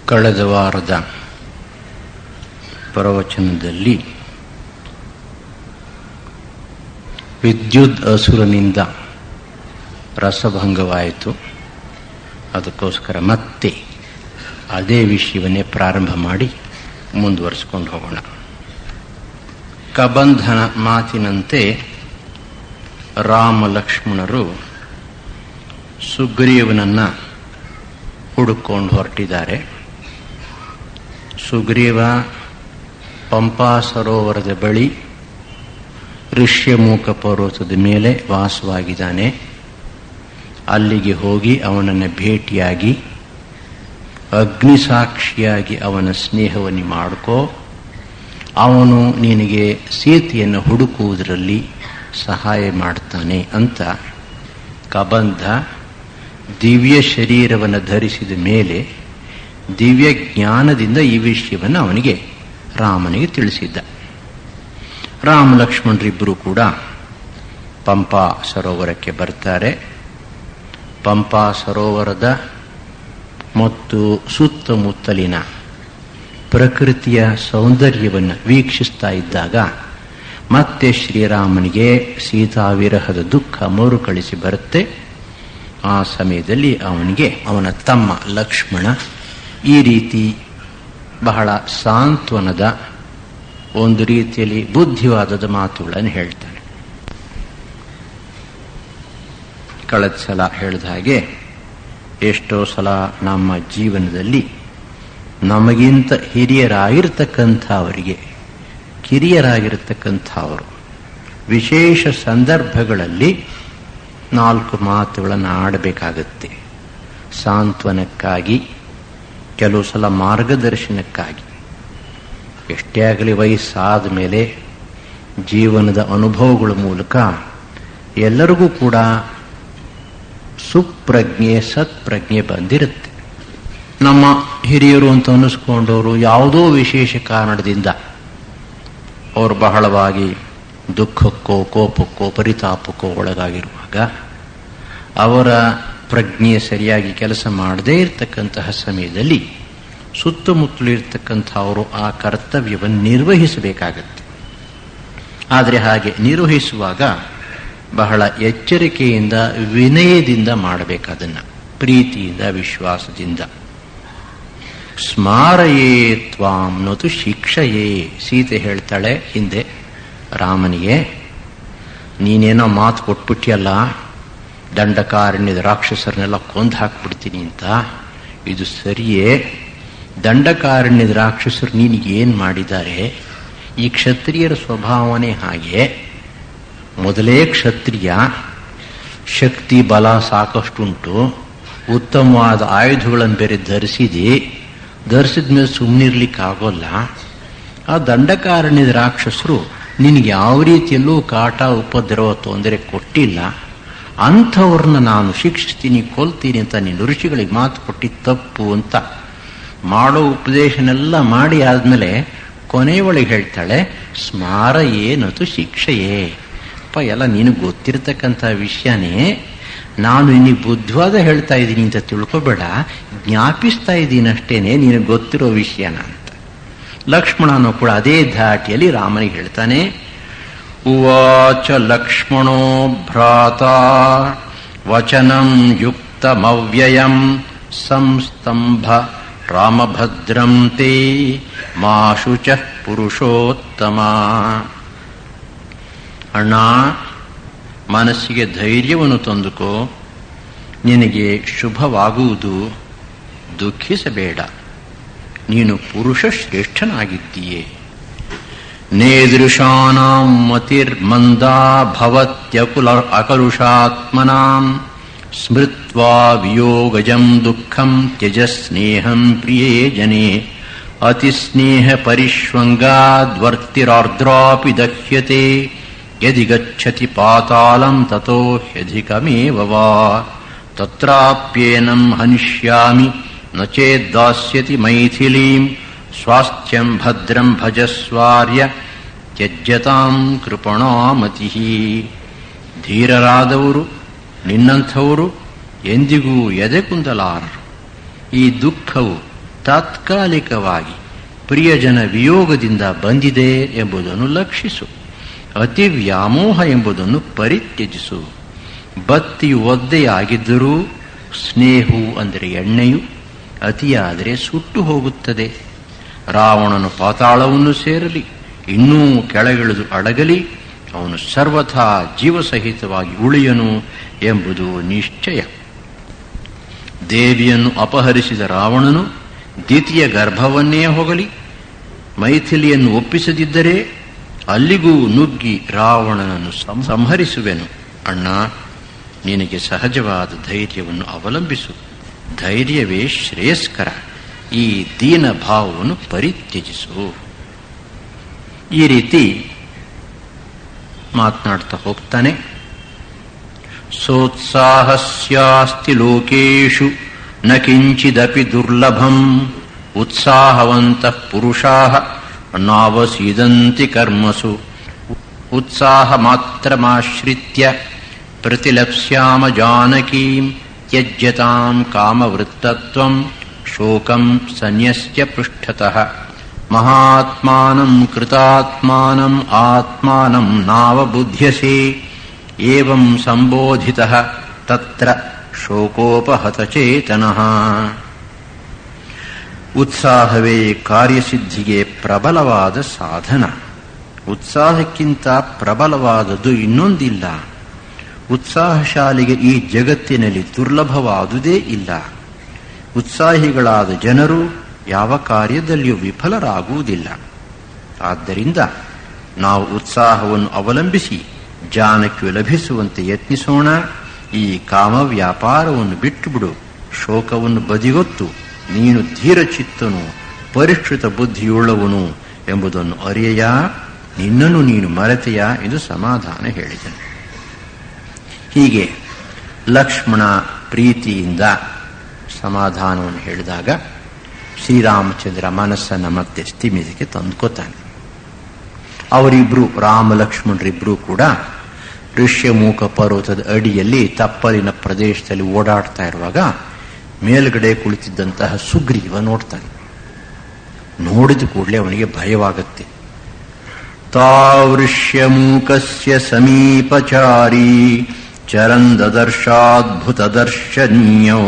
ಕಳೆದ ವಾರದ ಪ್ರವಚನದಲ್ಲಿ ವಿದ್ಯುತ್ ಅಸುರನಿಂದ ರಸಭಂಗವಾಯಿತು. ಅದಕ್ಕೋಸ್ಕರ ಮತ್ತೆ ಅದೇ ವಿಷಯವನ್ನೇ ಪ್ರಾರಂಭ ಮಾಡಿ ಮುಂದುವರಿಸಿಕೊಂಡು ಹೋಗೋಣ. ಕಬಂಧನ ಮಾತಿನಂತೆ ರಾಮ ಲಕ್ಷ್ಮಣರು ಸುಗ್ರೀವನನ್ನ ಹುಡುಕೊಂಡು ಹೊರಟಿದ್ದಾರೆ. ಸುಗ್ರೀವ ಪಂಪಾ ಸರೋವರದ ಬಳಿ ಋಷ್ಯಮೂಕ ಪರ್ವತದ ಮೇಲೆ ವಾಸವಾಗಿದ್ದಾನೆ. ಅಲ್ಲಿಗೆ ಹೋಗಿ ಅವನನ್ನು ಭೇಟಿಯಾಗಿ ಅಗ್ನಿಸಾಕ್ಷಿಯಾಗಿ ಅವನ ಸ್ನೇಹವನ್ನು ಮಾಡಿಕೋ, ಅವನು ನಿನಗೆ ಸೀತೆಯನ್ನು ಹುಡುಕುವುದರಲ್ಲಿ ಸಹಾಯ ಮಾಡ್ತಾನೆ ಅಂತ ಕಬಂಧ ದಿವ್ಯ ಶರೀರವನ್ನು ಧರಿಸಿದ ಮೇಲೆ ದಿವ್ಯ ಜ್ಞಾನದಿಂದ ಈ ವಿಷಯವನ್ನು ಅವನಿಗೆ ರಾಮನಿಗೆ ತಿಳಿಸಿದ್ದ. ರಾಮ ಲಕ್ಷ್ಮಣರಿಬ್ಬರು ಕೂಡ ಪಂಪಾ ಸರೋವರಕ್ಕೆ ಬರ್ತಾರೆ. ಪಂಪಾ ಸರೋವರದ ಮತ್ತು ಸುತ್ತಮುತ್ತಲಿನ ಪ್ರಕೃತಿಯ ಸೌಂದರ್ಯವನ್ನು ವೀಕ್ಷಿಸ್ತಾ ಇದ್ದಾಗ ಮತ್ತೆ ಶ್ರೀರಾಮನಿಗೆ ಸೀತಾವಿರಹದ ದುಃಖ ಮರುಕಳಿಸಿ ಬರುತ್ತೆ. ಆ ಸಮಯದಲ್ಲಿ ಅವನಿಗೆ ಅವನ ತಮ್ಮ ಲಕ್ಷ್ಮಣ ಈ ರೀತಿ ಬಹಳ ಸಾಂತ್ವನದ ಒಂದು ರೀತಿಯಲ್ಲಿ ಬುದ್ಧಿವಾದದ ಮಾತುಗಳನ್ನು ಹೇಳ್ತಾನೆ. ಕಳೆದ ಸಲ ಹೇಳಿದ ಹಾಗೆ ಎಷ್ಟೋ ಸಲ ನಮ್ಮ ಜೀವನದಲ್ಲಿ ನಮಗಿಂತ ಹಿರಿಯರಾಗಿರ್ತಕ್ಕಂಥವರಿಗೆ ಕಿರಿಯರಾಗಿರ್ತಕ್ಕಂಥವರು ವಿಶೇಷ ಸಂದರ್ಭಗಳಲ್ಲಿ 4 ಮಾತುಗಳನ್ನು ಆಡಬೇಕಾಗತ್ತೆ. ಸಾಂತ್ವನಕ್ಕಾಗಿ, ಕೆಲವು ಸಲ ಮಾರ್ಗದರ್ಶನಕ್ಕಾಗಿ. ಎಷ್ಟೇ ಆಗಲಿ ವಯಸ್ಸಾದ ಮೇಲೆ ಜೀವನದ ಅನುಭವಗಳ ಮೂಲಕ ಎಲ್ಲರಿಗೂ ಕೂಡ ಸುಪ್ರಜ್ಞೆ ಸತ್ಪ್ರಜ್ಞೆ ಬಂದಿರುತ್ತೆ. ನಮ್ಮ ಹಿರಿಯರು ಅಂತ ಅನ್ನಿಸ್ಕೊಂಡವರು ಯಾವುದೋ ವಿಶೇಷ ಕಾರಣದಿಂದ ಅವರು ಬಹಳವಾಗಿ ದುಃಖಕ್ಕೋ ಕೋಪಕ್ಕೋ ಪರಿತಾಪಕ್ಕೋ ಒಳಗಾಗಿರುವಾಗ ಅವರ ಪ್ರಜ್ಞೆ ಸರಿಯಾಗಿ ಕೆಲಸ ಮಾಡದೇ ಇರತಕ್ಕಂತಹ ಸಮಯದಲ್ಲಿ ಸುತ್ತಮುತ್ತಲಿರ್ತಕ್ಕಂಥವರು ಆ ಕರ್ತವ್ಯವನ್ನು ನಿರ್ವಹಿಸಬೇಕಾಗತ್ತೆ. ಆದರೆ ಹಾಗೆ ನಿರ್ವಹಿಸುವಾಗ ಬಹಳ ಎಚ್ಚರಿಕೆಯಿಂದ ವಿನಯದಿಂದ ಮಾಡಬೇಕಾದನ್ನು, ಪ್ರೀತಿಯಿಂದ ವಿಶ್ವಾಸದಿಂದ. ಸ್ಮಾರಯೇ ತ್ವಾಂ ನತು ಶಿಕ್ಷಯೇ. ಸೀತೆ ಹೇಳ್ತಾಳೆ ಹಿಂದೆ ರಾಮನಿಗೆ, ನೀನೇನೋ ಮಾತು ಕೊಟ್ಬಿಟ್ಟಿಯಲ್ಲ, ದಂಡಕಾರಣ್ಯದ ರಾಕ್ಷಸರನ್ನೆಲ್ಲ ಕೊಂದು ಹಾಕ್ಬಿಡ್ತೀನಿ ಅಂತ. ಇದು ಸರಿಯೇ? ದಂಡಕಾರಣ್ಯದ ರಾಕ್ಷಸರು ನಿನಗೇನು ಮಾಡಿದ್ದಾರೆ? ಈ ಕ್ಷತ್ರಿಯರ ಸ್ವಭಾವನೆ ಹಾಗೆ. ಮೊದಲೇ ಕ್ಷತ್ರಿಯ, ಶಕ್ತಿ ಬಲ ಸಾಕಷ್ಟುಂಟು, ಉತ್ತಮವಾದ ಆಯುಧಗಳನ್ನು ಬೇರೆ ಧರಿಸಿದ ಮೇಲೆ ಸುಮ್ಮನಿರ್ಲಿಕ್ಕಾಗೋಲ್ಲ. ಆ ದಂಡಕಾರಣ್ಯದ ರಾಕ್ಷಸರು ನಿನಗೆ ಯಾವ ರೀತಿಯಲ್ಲೂ ಕಾಟ ಉಪದ್ರವ ತೊಂದರೆ ಕೊಟ್ಟಿಲ್ಲ. ಅಂಥವ್ರನ್ನ ನಾನು ಶಿಕ್ಷಿಸ್ತೀನಿ, ಕೊಲ್ತೀನಿ ಅಂತ ನೀನು ಋಷಿಗಳಿಗೆ ಮಾತು ಕೊಟ್ಟಿದ್ದು ತಪ್ಪು ಅಂತ ಮಾಡೋ ಉಪದೇಶನೆಲ್ಲ ಮಾಡಿ ಆದಮೇಲೆ ಕೊನೆಯೊಳಗೆ ಹೇಳ್ತಾಳೆ, ಸ್ಮಾರಯೇ ನತು ಶಿಕ್ಷೆಯೇ. ಅಪ್ಪ, ಎಲ್ಲ ನಿನಗೆ ಗೊತ್ತಿರತಕ್ಕಂಥ ವಿಷಯನೇ, ನಾನು ನಿನಗೆ ಬುದ್ಧವಾದ ಹೇಳ್ತಾ ಇದ್ದೀನಿ ಅಂತ ತಿಳ್ಕೊಬೇಡ, ಜ್ಞಾಪಿಸ್ತಾ ಇದ್ದೀನಿ ಅಷ್ಟೇನೆ, ನಿನಗೆ ಗೊತ್ತಿರೋ ವಿಷಯನ ಅಂತ. ಲಕ್ಷ್ಮಣನು ಕೂಡ ಅದೇ ಧಾಟಿಯಲ್ಲಿ ರಾಮನಿಗೆ ಹೇಳ್ತಾನೆ. ಉವಾಚ ಲಕ್ಷ್ಮಣೋ ಭ್ರಾತ ವಚನಂ ಯುಕ್ತಮವ್ಯಯಂ ಸಂಸ್ತಂಭ ರಾಮಭದ್ರಂ ತೇ ಮಾಶುಚಃ ಪುರುಷೋತ್ತಮ. ಅಣ್ಣ, ಮನಸ್ಸಿಗೆ ಧೈರ್ಯವನ್ನು ತಂದುಕೋ, ನಿನಗೆ ಶುಭವಾಗುವುದು, ದುಃಖಿಸಬೇಡ, ನೀನು ಪುರುಷ ಶ್ರೇಷ್ಠನಾಗಿದ್ದೀಯೆ. ನೇದೃಶಾನಾಂ ಮತಿರ್ಮಂದಾ ಭವತ್ಯಕುಲ ಅಕಲುಷಾತ್ಮನಾಂ ಸ್ಮೃತ್ವಾ ವಿಯೋಗಜಂ ದುಃಖಂ ತ್ಯಜ ಸ್ನೇಹಂ ಪ್ರಿಯೇ ಜನೇ ಅತಿಸ್ನೇಹ ಪರಿಷ್ವಂಗಾದ್ವರ್ತಿರಾರ್ದ್ರಾಪಿ ದಹ್ಯತೆ ಯದಿ ಗಚ್ಚತಿ ಪಾತಾಳಂ ತತೋ ಹ್ಯಧಿಕಮೇವ ವಾ ತತ್ರಾಪ್ಯೇನಂ ಹನಿಷ್ಯಾಮಿ ನ ಚೇದ್ದಾಸ್ಯತಿ ಮೈಥಿಲೀಂ ಸ್ವಾಸ್ಥ್ಯಂ ಭದ್ರಂ ಭಜಸ್ವಾರ್ಯ ತ್ಯಜ್ಯತಾಂ ಕೃಪಣಾಮತಿ. ಧೀರರಾದವರು ನಿನ್ನಂಥವರು ಎಂದಿಗೂ ಎದೆ ಕುಂದಲಾರರು. ಈ ದುಃಖವು ತಾತ್ಕಾಲಿಕವಾಗಿ ಪ್ರಿಯಜನ ವಿಯೋಗದಿಂದ ಬಂದಿದೆ ಎಂಬುದನ್ನು ಲಕ್ಷಿಸು. ಅತಿ ವ್ಯಾಮೋಹ ಎಂಬುದನ್ನು ಪರಿತ್ಯಜಿಸು. ಬತ್ತಿಯು ಒದ್ದೆಯಾಗಿದ್ದರೂ ಸ್ನೇಹವು ಅಂದರೆ ಎಣ್ಣೆಯು ಅತಿಯಾದರೆ ಸುಟ್ಟು ಹೋಗುತ್ತದೆ. ರಾವಣನು ಪಾತಾಳವನ್ನು ಸೇರಲಿ, ಇನ್ನೂ ಕೆಳಗಿಳಿದು ಅಡಗಲಿ, ಅವನು ಸರ್ವಥಾ ಜೀವಸಹಿತವಾಗಿ ಉಳಿಯನು ಎಂಬುದು ನಿಶ್ಚಯ. ದೇವಿಯನ್ನು ಅಪಹರಿಸಿದ ರಾವಣನು ದ್ವಿತೀಯ ಗರ್ಭವನ್ನೇ ಹೋಗಲಿ, ಮೈಥಿಲಿಯನ್ನು ಒಪ್ಪಿಸದಿದ್ದರೆ ಅಲ್ಲಿಗೂ ನುಗ್ಗಿ ರಾವಣನನ್ನು ಸಂಹರಿಸುವೆನು. ಅಣ್ಣ, ನಿನಗೆ ಸಹಜವಾದ ಧೈರ್ಯವನ್ನು ಅವಲಂಬಿಸು. ಧೈರ್ಯವೇ ಶ್ರೇಯಸ್ಕರ. ಈ ದೀನ ಭಾವವನ್ನು ಪರಿತ್ಯಜಿಸು. ಈ ರೀತಿ ಮಾತನಾಡ್ತಾ ಹೋಗ್ತಾನೆ. ಸೋತ್ಸಾಹಸ್ಯಾಸ್ತಿ ಲೋಕೇಶು ನ ಕಿಂಚಿದಪಿ ದುರ್ಲಭಂ ಉತ್ಸಾಹವಂತಃ ಪುರುಷಾಃ ನಾವಸೀದಂತಿ ಕರ್ಮಸು ಉತ್ಸಾಹ ಮಾತ್ರಮಾಶ್ರಿತ್ಯ ಪ್ರತಿಲಪ್ಸ್ಯಾಮ ಜಾನಕೀಂ ತ್ಯಜ್ಯತಾಂ ಕಾಮವೃತ್ತತ್ವಂ ಶೋಕಂ ಸನ್ಯಸ್ಯ ಪೃಷ್ಠತಃ ಮಹಾತ್ಮಾನಂ ಕೃತಾತ್ಮಾನಂ ಆತ್ಮಾನಂ ನಾವಬುಧ್ಯಸೆ ಏವಂ ಸಂಬೋಧಿತಃ ತತ್ರ ಶೋಕೋಪಹತಚೇತನಃ. ಉತ್ಸಾಹವೇ ಕಾರ್ಯಸಿದ್ಧಿಗೆ ಪ್ರಬಲವಾದ ಸಾಧನ. ಉತ್ಸಾಹಕ್ಕಿಂತ ಪ್ರಬಲವಾದದ್ದು ಇನ್ನೊಂದಿಲ್ಲ. ಉತ್ಸಾಹಶಾಲಿಗೆ ಈ ಜಗತ್ತಿನಲ್ಲಿ ದುರ್ಲಭವಾದುದೇ ಇಲ್ಲ. ಉತ್ಸಾಹಿಗಳಾದ ಜನರು ಯಾವ ಕಾರ್ಯದಲ್ಲಿಯೂ ವಿಫಲರಾಗುವುದಿಲ್ಲ. ಆದ್ದರಿಂದ ನಾವು ಉತ್ಸಾಹವನ್ನು ಅವಲಂಬಿಸಿ ಜಾನಕ್ಯು ಲಭಿಸುವಂತೆ ಯತ್ನಿಸೋಣ. ಈ ಕಾಮ ವ್ಯಾಪಾರವನ್ನು ಬಿಟ್ಟುಬಿಡು. ಶೋಕವನ್ನು ಬದಿಗೊತ್ತು ನೀನು ಧೀರಚಿತ್ತನು, ಪರಿಷ್ಕೃತ ಬುದ್ಧಿಯುಳ್ಳವನು ಎಂಬುದನ್ನು ಅರಿಯೆಯ. ನಿನ್ನನ್ನು ನೀನು ಮರೆತೆಯ ಎಂದು ಸಮಾಧಾನ ಹೇಳಿದನು. ಹೀಗೆ ಲಕ್ಷ್ಮಣ ಪ್ರೀತಿಯಿಂದ ಸಮಾಧಾನವನ್ನು ಹೇಳಿದಾಗ ಶ್ರೀರಾಮಚಂದ್ರ ಮನಸ್ಸನ್ನು ಮತ್ತೆ ಸ್ಥಿಮಿತಕ್ಕೆ ತಂದುಕೊತಾನೆ. ಅವರಿಬ್ರು, ರಾಮ ಲಕ್ಷ್ಮಣರಿಬ್ರು ಕೂಡ ಋಷ್ಯಮೂಕ ಪರ್ವತದ ಅಡಿಯಲ್ಲಿ ತಪ್ಪಲಿನ ಪ್ರದೇಶದಲ್ಲಿ ಓಡಾಡ್ತಾ ಇರುವಾಗ ಮೇಲ್ಗಡೆ ಕುಳಿತಿದ್ದಂತಹ ಸುಗ್ರೀವ ನೋಡ್ತಾನೆ. ನೋಡಿದ ಕೂಡಲೇ ಅವನಿಗೆ ಭಯವಾಗುತ್ತೆ. ತಾವೃಷ್ಯಮೂಕಸ್ಯ ಸಮೀಪಚಾರಿ ಚರಂದದರ್ಶಾದ್ಭುತ ದರ್ಶನೀಯೋ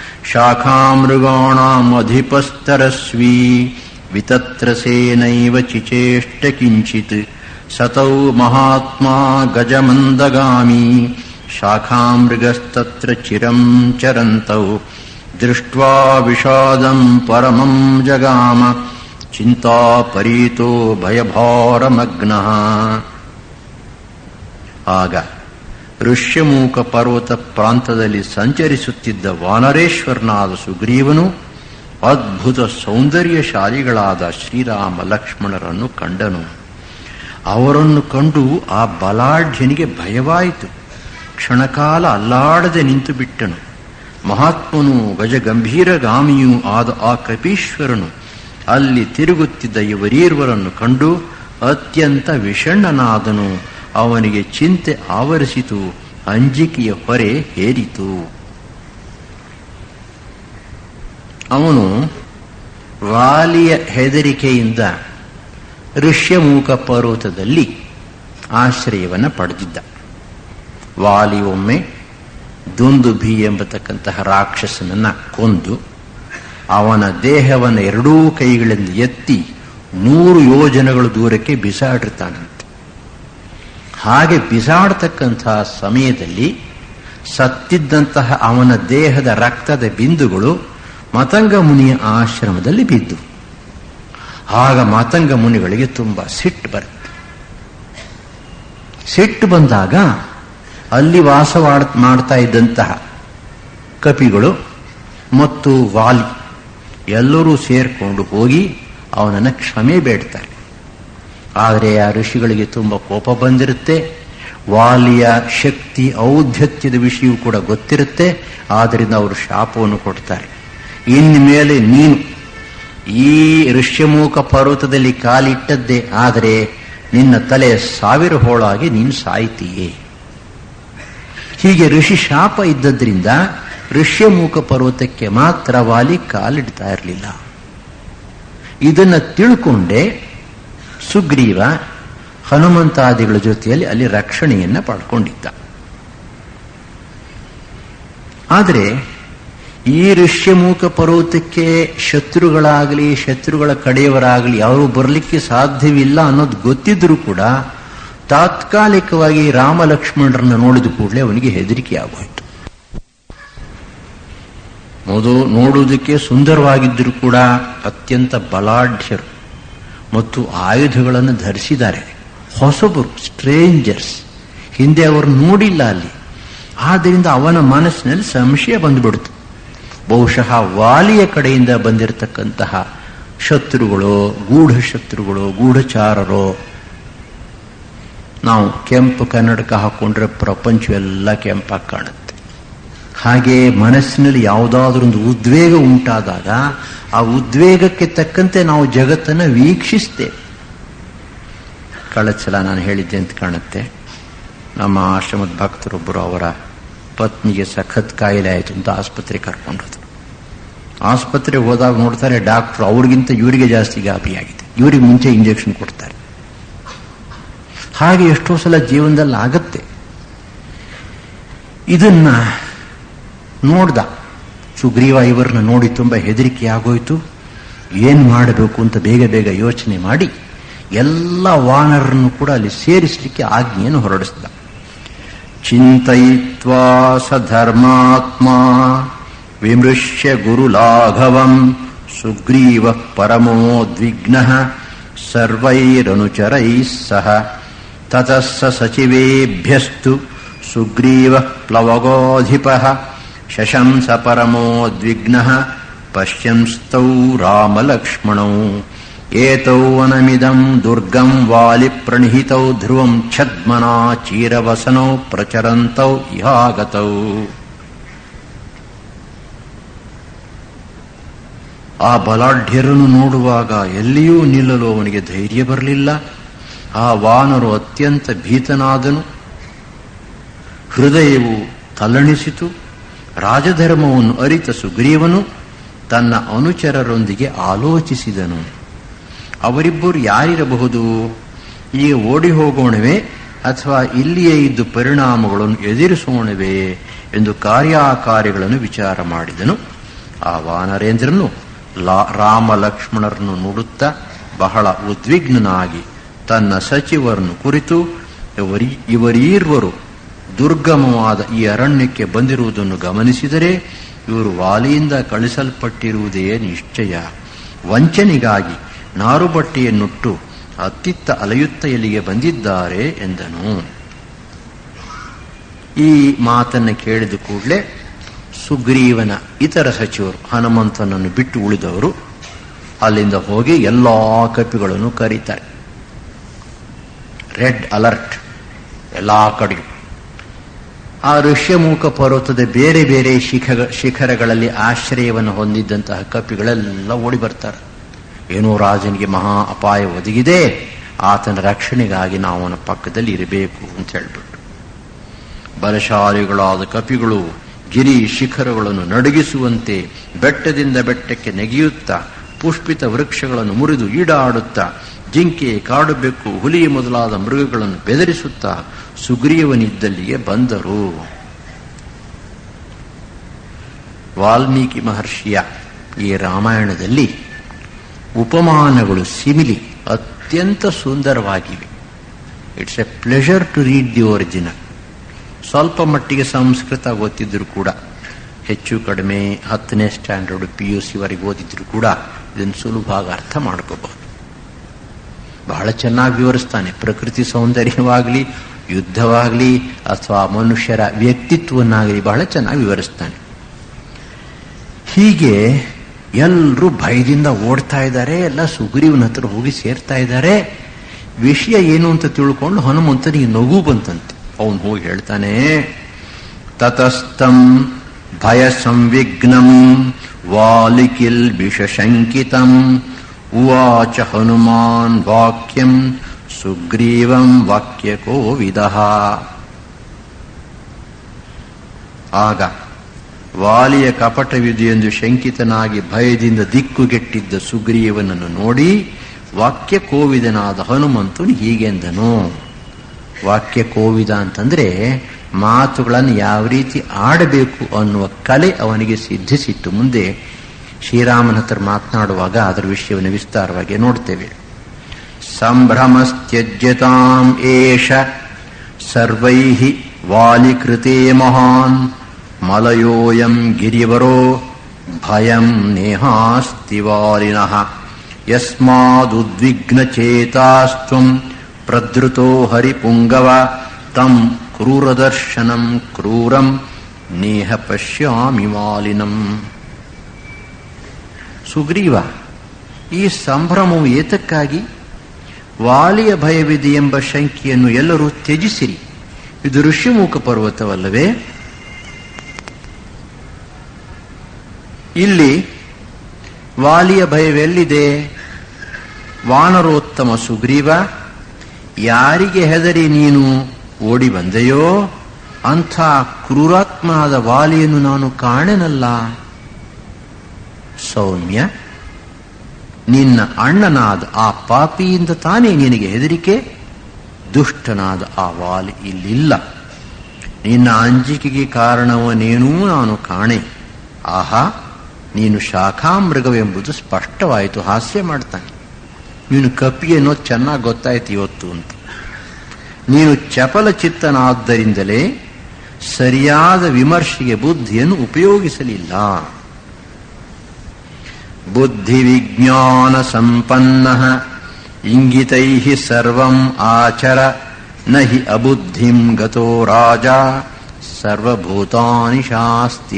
ಶಾಖಾಮೃಗಾಣಾಮಧಿಪಸ್ತರಸ್ವೀ ವಿತತ್ರಸೇನೈವ ಚಿಚೇಷ್ಟ ಕಿಂಚಿತ್ ಸತೌ ಮಹಾತ್ಮಾ ಗಜಮಂದಗಾಮಿ ಶಾಖಾಮೃಗಸ್ತತ್ರ ಚಿರಂ ಚರಂತೌ ದೃಷ್ಟ್ವಾ ವಿಷಾದಂ ಪರಮಂ ಜಗಾಮ ಚಿಂತಾಪರೀತೋ ಭಯಭಾರಮಗ್ನಃ. ಆಗ ಋಷ್ಯಮೂಕ ಪರ್ವತ ಪ್ರಾಂತದಲ್ಲಿ ಸಂಚರಿಸುತ್ತಿದ್ದ ವಾನರೇಶ್ವರನಾದ ಸುಗ್ರೀವನು ಅದ್ಭುತ ಸೌಂದರ್ಯಶಾಲಿಗಳಾದ ಶ್ರೀರಾಮ ಲಕ್ಷ್ಮಣರನ್ನು ಕಂಡನು. ಅವರನ್ನು ಕಂಡು ಆ ಬಲಾಢ್ಯನಿಗೆ ಭಯವಾಯಿತು. ಕ್ಷಣಕಾಲ ಅಲ್ಲಾಡದೆ ನಿಂತು ಬಿಟ್ಟನು. ಮಹಾತ್ಮನು ಗಜಗಂಭೀರಗಾಮಿಯೂ ಆದ ಆ ಕಪೀಶ್ವರನು ಅಲ್ಲಿ ತಿರುಗುತ್ತಿದ್ದ ಇವರೀರ್ವರನ್ನು ಕಂಡು ಅತ್ಯಂತ ವಿಷಣ್ಣನಾದನು. ಅವನಿಗೆ ಚಿಂತೆ ಆವರಿಸಿತು, ಅಂಜಿಕೆಯ ಹೊರೆ ಹೇರಿತು. ಅವನು ವಾಲಿಯ ಹೆದರಿಕೆಯಿಂದ ಋಷ್ಯಮೂಕ ಪರ್ವತದಲ್ಲಿ ಆಶ್ರಯವನ್ನು ಪಡೆದಿದ್ದ. ವಾಲಿ ಒಮ್ಮೆ ದುಂದುಭಿ ಎಂಬತಕ್ಕಂತಹ ರಾಕ್ಷಸನನ್ನ ಕೊಂದು ಅವನ ದೇಹವನ್ನು ಎರಡೂ ಕೈಗಳಿಂದ ಎತ್ತಿ 100 ಯೋಜನೆಗಳ ದೂರಕ್ಕೆ ಬಿಸಾಡಿರ್ತಾನಂತೆ. ಹಾಗೆ ಬಿಸಾಡತಕ್ಕಂತಹ ಸಮಯದಲ್ಲಿ ಸತ್ತಿದ್ದಂತಹ ಅವನ ದೇಹದ ರಕ್ತದ ಬಿಂದುಗಳು ಮತಂಗ ಮುನಿಯ ಆಶ್ರಮದಲ್ಲಿ ಬಿದ್ದು. ಆಗ ಮತಂಗ ಮುನಿಗಳಿಗೆ ತುಂಬಾ ಸಿಟ್ಟು ಬರುತ್ತೆ. ಸಿಟ್ಟು ಬಂದಾಗ ಅಲ್ಲಿ ವಾಸ ಮಾಡ್ತಾ ಇದ್ದಂತಹ ಕಪಿಗಳು ಮತ್ತು ವಾಲಿ ಎಲ್ಲರೂ ಸೇರ್ಕೊಂಡು ಹೋಗಿ ಅವನನ್ನು ಕ್ಷಮೆ ಬೇಡ್ತಾರೆ. ಆದರೆ ಆ ಋಷಿಗಳಿಗೆ ತುಂಬ ಕೋಪ ಬಂದಿರುತ್ತೆ. ವಾಲಿಯ ಶಕ್ತಿ ಔದ್ಧತ್ಯದ ವಿಷಯವೂ ಕೂಡ ಗೊತ್ತಿರುತ್ತೆ. ಆದ್ದರಿಂದ ಅವರು ಶಾಪವನ್ನು ಕೊಡ್ತಾರೆ. ಇನ್ಮೇಲೆ ನೀನು ಈ ಋಷ್ಯಮೂಕ ಪರ್ವತದಲ್ಲಿ ಕಾಲಿಟ್ಟದ್ದೇ ಆದರೆ ನಿನ್ನ ತಲೆ 1000 ಹೋಳಾಗಿ ನೀನು ಸಾಯ್ತೀಯೇ. ಹೀಗೆ ಋಷಿ ಶಾಪ ಇದ್ದದ್ರಿಂದ ಋಷ್ಯಮೂಕ ಪರ್ವತಕ್ಕೆ ಮಾತ್ರ ವಾಲಿ ಕಾಲಿಡ್ತಾ ಇರಲಿಲ್ಲ. ಇದನ್ನು ತಿಳ್ಕೊಂಡೇ ಸುಗ್ರೀವ ಹನುಮಂತಾದಿಗಳ ಜೊತೆಯಲ್ಲಿ ಅಲ್ಲಿ ರಕ್ಷಣೆಯನ್ನ ಪಡ್ಕೊಂಡಿದ್ದ. ಆದರೆ ಈ ಋಷ್ಯಮೂಕ ಪರ್ವತಕ್ಕೆ ಶತ್ರುಗಳಾಗಲಿ ಶತ್ರುಗಳ ಕಡೆಯವರಾಗಲಿ ಯಾರೂ ಬರಲಿಕ್ಕೆ ಸಾಧ್ಯವಿಲ್ಲ ಅನ್ನೋದು ಗೊತ್ತಿದ್ರೂ ಕೂಡ ತಾತ್ಕಾಲಿಕವಾಗಿ ರಾಮ ಲಕ್ಷ್ಮಣರನ್ನು ನೋಡಿದ ಕೂಡಲೇ ಅವನಿಗೆ ಹೆದರಿಕೆ ಆಗೋಯ್ತು. ನೋಡುವುದಕ್ಕೆ ಸುಂದರವಾಗಿದ್ದರೂ ಕೂಡ ಅತ್ಯಂತ ಬಲಾಢ್ಯರು ಮತ್ತು ಆಯುಧಗಳನ್ನು ಧರಿಸಿದ್ದಾರೆ. ಹೊಸಬರು, ಸ್ಟ್ರೇಂಜರ್ಸ್, ಹಿಂದೆ ಅವರು ನೋಡಿಲ್ಲ ಅಲ್ಲಿ. ಆದ್ದರಿಂದ ಅವನ ಮನಸ್ಸಿನಲ್ಲಿ ಸಂಶಯ ಬಂದುಬಿಡ್ತು. ಬಹುಶಃ ವಾಲಿಯ ಕಡೆಯಿಂದ ಬಂದಿರತಕ್ಕಂತಹ ಶತ್ರುಗಳು, ಗೂಢಶತ್ರುಗಳು, ಗೂಢಚಾರರು. ನಾವು ಕೆಂಪು ಕನ್ನಡಕ ಹಾಕೊಂಡ್ರೆ ಪ್ರಪಂಚವೆಲ್ಲ ಕೆಂಪಾಗಿ ಕಾಣುತ್ತೆ. ಹಾಗೆ ಮನಸ್ಸಿನಲ್ಲಿ ಯಾವುದಾದ್ರೊಂದು ಉದ್ವೇಗ ಉಂಟಾದಾಗ ಆ ಉದ್ವೇಗಕ್ಕೆ ತಕ್ಕಂತೆ ನಾವು ಜಗತ್ತನ್ನು ವೀಕ್ಷಿಸ್ತೇವೆ. ಕಳೆದ ಸಲ ನಾನು ಹೇಳಿದ್ದೆ ಅಂತ ಕಾಣುತ್ತೆ. ನಮ್ಮ ಆಶ್ರಮದ ಭಕ್ತರೊಬ್ಬರು ಅವರ ಪತ್ನಿಗೆ ಸಖತ್ ಕಾಯಿಲೆ ಆಯಿತು ಅಂತ ಆಸ್ಪತ್ರೆಗೆ ಕರ್ಕೊಂಡೋದ್ರು. ಆಸ್ಪತ್ರೆಗೆ ಹೋದಾಗ ನೋಡ್ತಾರೆ ಡಾಕ್ಟರ್ ಅವ್ರಿಗಿಂತ ಇವರಿಗೆ ಜಾಸ್ತಿ ಗಾಬರಿಯಾಗಿದೆ, ಇವರಿಗೆ ಮುಂಚೆ ಇಂಜೆಕ್ಷನ್ ಕೊಡ್ತಾರೆ. ಹಾಗೆ ಎಷ್ಟೋ ಸಲ ಜೀವನದಲ್ಲಿ ಆಗತ್ತೆ. ಇದನ್ನ ನೋಡ್ದ ಸುಗ್ರೀವ. ಇವರನ್ನ ನೋಡಿ ತುಂಬಾ ಹೆದರಿಕೆ ಆಗೋಯ್ತು. ಏನ್ ಮಾಡಬೇಕು ಅಂತ ಬೇಗ ಬೇಗ ಯೋಚನೆ ಮಾಡಿ ಎಲ್ಲ ವಾನರನ್ನು ಕೂಡ ಅಲ್ಲಿ ಸೇರಿಸಲಿಕ್ಕೆ ಆಜ್ಞೆಯನ್ನು ಹೊರಡಿಸಿದ. ಚಿಂತಯಿತ್ವಾ ಸ ಧರ್ಮಾತ್ಮ ವಿಮೃಶ್ಯ ಗುರುಲಾಘವಂ ಸುಗ್ರೀವ ಪರಮೋದ್ವಿಗ್ನಃ ಸರ್ವೈರನುಚರೈಃ ಸಹ ತತಃ ಸ ಸಚಿವೇಭ್ಯಸ್ತು ಸುಗ್ರೀವ ಪ್ಲವಗೋಧಿಪಃ ಶಶಂಸ ಪರಮೋದ್ವಿಗ್ನಃ ಪಶ್ಯಂಸ್ತೌ ರಾಮಲಕ್ಷ್ಮಣೌ ಏತೌ ವನಮಿದಂ ದುರ್ಗಂ ವಾಲಿ ಪ್ರಣಹಿತೌ ಧ್ರುವಂ ಛದ್ಮನಾ ಚೀರವಸನೌ ಪ್ರಚರಂತೌ ಇಹಾಗತೌ. ಆ ಬಲಾಢ್ಯರನ್ನು ನೋಡುವಾಗ ಎಲ್ಲಿಯೂ ನಿಲ್ಲಲು ಅವನಿಗೆ ಧೈರ್ಯ ಬರಲಿಲ್ಲ. ಆ ವಾನರು ಅತ್ಯಂತ ಭೀತನಾದನು. ಹೃದಯವು ತಲ್ಲಣಿಸಿತು. ರಾಜಧರ್ಮವನ್ನು ಅರಿತ ಸುಗ್ರೀವನು ತನ್ನ ಅನುಚರರೊಂದಿಗೆ ಆಲೋಚಿಸಿದನು. ಅವರಿಬ್ಬರು ಯಾರಿರಬಹುದು? ಈಗ ಓಡಿ ಹೋಗೋಣವೇ ಅಥವಾ ಇಲ್ಲಿಯೇ ಇದ್ದು ಪರಿಣಾಮಗಳನ್ನು ಎದುರಿಸೋಣವೇ ಎಂದು ಕಾರ್ಯಕಾರಿಗಳನ್ನು ವಿಚಾರ ಮಾಡಿದನು. ಆ ವಾನರೇಂದ್ರನು ರಾಮ ಲಕ್ಷ್ಮಣರನ್ನು ನೋಡುತ್ತಾ ಬಹಳ ಉದ್ವಿಗ್ನನಾಗಿ ತನ್ನ ಸಚಿವರನ್ನು ಕುರಿತು ಇವರೀರ್ವರು ದುರ್ಗಮವಾದ ಈ ಅರಣ್ಯಕ್ಕೆ ಬಂದಿರುವುದನ್ನು ಗಮನಿಸಿದರೆ ಇವರು ವಾಲಿಯಿಂದ ಕಳಿಸಲ್ಪಟ್ಟಿರುವುದೇ ನಿಶ್ಚಯ. ವಂಚನೆಗಾಗಿ ನಾರುಬಟ್ಟೆಯನ್ನುಟ್ಟು ಅತ್ತಿತ್ತ ಅಲೆಯುತ್ತ ಇಲ್ಲಿಗೆ ಬಂದಿದ್ದಾರೆ ಎಂದನು. ಈ ಮಾತನ್ನು ಕೇಳಿದ ಕೂಡಲೇ ಸುಗ್ರೀವನ ಇತರ ಸಚಿವರು ಹನುಮಂತನನ್ನು ಬಿಟ್ಟು ಉಳಿದವರು ಅಲ್ಲಿಂದ ಹೋಗಿ ಎಲ್ಲಾ ಕಪಿಗಳನ್ನು ಕರೀತಾರೆ. ರೆಡ್ ಅಲರ್ಟ್ ಎಲ್ಲಾ ಕಡೆಗೂ. ಆ ಋಷ್ಯಮೂಕ ಪರ್ವತದ ಬೇರೆ ಬೇರೆ ಶಿಖರಗಳಲ್ಲಿ ಆಶ್ರಯವನ್ನು ಹೊಂದಿದ್ದಂತಹ ಕಪಿಗಳೆಲ್ಲ ಓಡಿ ಬರ್ತಾರೆ. ಏನೋ ರಾಜನಿಗೆ ಮಹಾ ಅಪಾಯ ಒದಗಿದೆ, ಆತನ ರಕ್ಷಣೆಗಾಗಿ ನಾವು ಅವನ ಪಕ್ಕದಲ್ಲಿ ಇರಬೇಕು ಅಂತ ಹೇಳ್ಬಿಟ್ಟು ಬಲಶಾಲಿಗಳಾದ ಕಪಿಗಳು ಗಿರಿ ಶಿಖರಗಳನ್ನು ನಡುಗಿಸುವಂತೆ ಬೆಟ್ಟದಿಂದ ಬೆಟ್ಟಕ್ಕೆ ನೆಗೆಯುತ್ತಾ ಪುಷ್ಪಿತ ವೃಕ್ಷಗಳನ್ನು ಮುರಿದು ಈಡಾಡುತ್ತಾ ಜಿಂಕೆ, ಕಾಡುಬೆಕ್ಕು, ಹುಲಿ ಮೊದಲಾದ ಮೃಗಗಳನ್ನು ಬೆದರಿಸುತ್ತಾ ಸುಗ್ರೀವನಿದ್ದಲ್ಲಿಗೆ ಬಂದರು. ವಾಲ್ಮೀಕಿ ಮಹರ್ಷಿಯ ಈ ರಾಮಾಯಣದಲ್ಲಿ ಉಪಮಾನಗಳು, ಸಿಮಿಲಿ ಅತ್ಯಂತ ಸುಂದರವಾಗಿವೆ. It's a pleasure to read the original. ಸ್ವಲ್ಪ ಮಟ್ಟಿಗೆ ಸಂಸ್ಕೃತ ಓದಿದ್ರು ಕೂಡ, ಹೆಚ್ಚು ಕಡಿಮೆ 10ನೇ ಸ್ಟ್ಯಾಂಡರ್ಡ್ PUC ವರೆಗೆ ಓದಿದ್ರು ಕೂಡ ಇದನ್ನು ಸುಲಭವಾಗಿ ಅರ್ಥ ಮಾಡ್ಕೋಬಹುದು. ಬಹಳ ಚೆನ್ನಾಗಿ ವಿವರಿಸ್ತಾನೆ. ಪ್ರಕೃತಿ ಸೌಂದರ್ಯವಾಗಲಿ, ಯುದ್ಧವಾಗಲಿ ಅಥವಾ ಮನುಷ್ಯರ ವ್ಯಕ್ತಿತ್ವವನ್ನಾಗಲಿ ಬಹಳ ಚೆನ್ನಾಗಿ ವಿವರಿಸ್ತಾನೆ. ಹೀಗೆ ಎಲ್ಲರೂ ಭಯದಿಂದ ಓಡ್ತಾ ಇದ್ದಾರೆ. ಎಲ್ಲ ಸುಗ್ರೀವನ ಹತ್ರ ಹೋಗಿ ಸೇರ್ತಾ ಇದ್ದಾರೆ. ವಿಷಯ ಏನು ಅಂತ ತಿಳ್ಕೊಂಡು ಹನುಮಂತನಿಗೆ ನಗು ಬಂತಂತೆ. ಅವನು ಹೋಗಿ ಹೇಳ್ತಾನೆ, ತತಸ್ತಂ ಭಯ ಸಂವಿಘ್ನಂ ವಾಲಿಕಿಲ್ ವಿಷಶಂಕಿತಂ ಉವಾಚ ಹನುಮಾನ್ ವಾಕ್ಯಂ ಸುಗ್ರೀವಂ ವಾಕ್ಯಕೋವಿದಃ. ಆಗ ವಾಲಿಯ ಕಪಟವಿದೆಯೆಂದು ಶಂಕಿತನಾಗಿ ಭಯದಿಂದ ದಿಕ್ಕುಗೆಟ್ಟಿದ್ದ ಸುಗ್ರೀವನನ್ನು ನೋಡಿ ವಾಕ್ಯ ಕೋವಿದನಾದ ಹನುಮಂತನು ಹೀಗೆಂದನು. ವಾಕ್ಯ ಕೋವಿದ ಅಂತಂದ್ರೆ ಮಾತುಗಳನ್ನು ಯಾವ ರೀತಿ ಆಡಬೇಕು ಅನ್ನುವ ಕಲೆ ಅವನಿಗೆ ಸಿದ್ಧಿಸಿತ್ತು. ಮುಂದೆ ಶ್ರೀರಾಮನ ಹತ್ರ ಮಾತನಾಡುವಾಗ ಅದರ ವಿಷಯವನ್ನು ವಿಸ್ತಾರವಾಗಿ ನೋಡ್ತೇವೆ. ಸಂಭ್ರಮಸ್ತ್ಯಜ್ಯತಾಂ ಏಷ ಸರ್ವೈಃ ವಾಲಿಕೃತೆ ಮಹಾನ್ ಮಲಯೋಯಂ ಗಿರಿವರೋ ಭಯಂ ನೇಹಾಸ್ತಿ ವಾಲಿನಃ ಯಸ್ಮಾದುದ್ವಿಗ್ನಚೇತಾಸ್ತ್ವಂ ಪ್ರದೃತೋ ಹರಿಪುಂಗವ ತಂ ಕ್ರೂರದರ್ಶನಂ ಕ್ರೂರಂ ನೇಹ ಪಶ್ಯಾಮಿ ವಾಲಿನಂ. ಸುಗ್ರೀವ, ಈ ಸಂಭ್ರಮವು ಏತಕ್ಕಾಗಿ? ವಾಲಿಯ ಭಯವಿದೆ ಎಂಬ ಶಂಕೆಯನ್ನು ಎಲ್ಲರೂ ತ್ಯಜಿಸಿರಿ. ಇದು ಋಷಿಮುಖ ಪರ್ವತವಲ್ಲವೇ? ಇಲ್ಲಿ ವಾಲಿಯ ಭಯವೆಲ್ಲಿದೆ? ವಾನರೋತ್ತಮ ಸುಗ್ರೀವ, ಯಾರಿಗೆ ಹೆದರಿ ನೀನು ಓಡಿ ಬಂದೆಯೋ ಅಂಥ ಕ್ರೂರಾತ್ಮನಾದ ವಾಲಿಯನ್ನು ನಾನು ಕಾಣೆನಲ್ಲ. ಸೌಮ್ಯ, ನಿನ್ನ ಅಣ್ಣನಾದ ಆ ಪಾಪಿಯಿಂದ ತಾನೇ ನಿನಗೆ ಹೆದರಿಕೆ. ದುಷ್ಟನಾದ ಆ ವಾಲಿ ಇಲ್ಲಿಲ್ಲ. ನಿನ್ನ ಅಂಜಿಕೆಗೆ ಕಾರಣವನೇನೂ ನಾನು ಕಾಣೆ. ಆಹಾ, ನೀನು ಶಾಖಾಮೃಗವೆಂಬುದು ಸ್ಪಷ್ಟವಾಯಿತು. ಹಾಸ್ಯ ಮಾಡ್ತಾನೆ. ನೀನು ಕಪಿ ಅನ್ನೋದು ಚೆನ್ನಾಗಿ ಗೊತ್ತಾಯ್ತು ಇವತ್ತು ಅಂತ. ನೀನು ಚಪಲ ಚಿತ್ತನಾದ್ದರಿಂದಲೇ ಸರಿಯಾದ ವಿಮರ್ಶೆಗೆ ಬುದ್ಧಿಯನ್ನು ಉಪಯೋಗಿಸಲಿಲ್ಲ. ಬುದ್ಧಿ ವಿಜ್ಞಾನ ಸಂಪನ್ನ ಇಂಗಿತೈಃ ಸರ್ವಂ ಆಚರ ನಹಿ ಅಬುದ್ಧಿಂ ಗತೋ ರಾಜ ಸರ್ವಭೂತಾನಿ ಶಾಸ್ತಿ.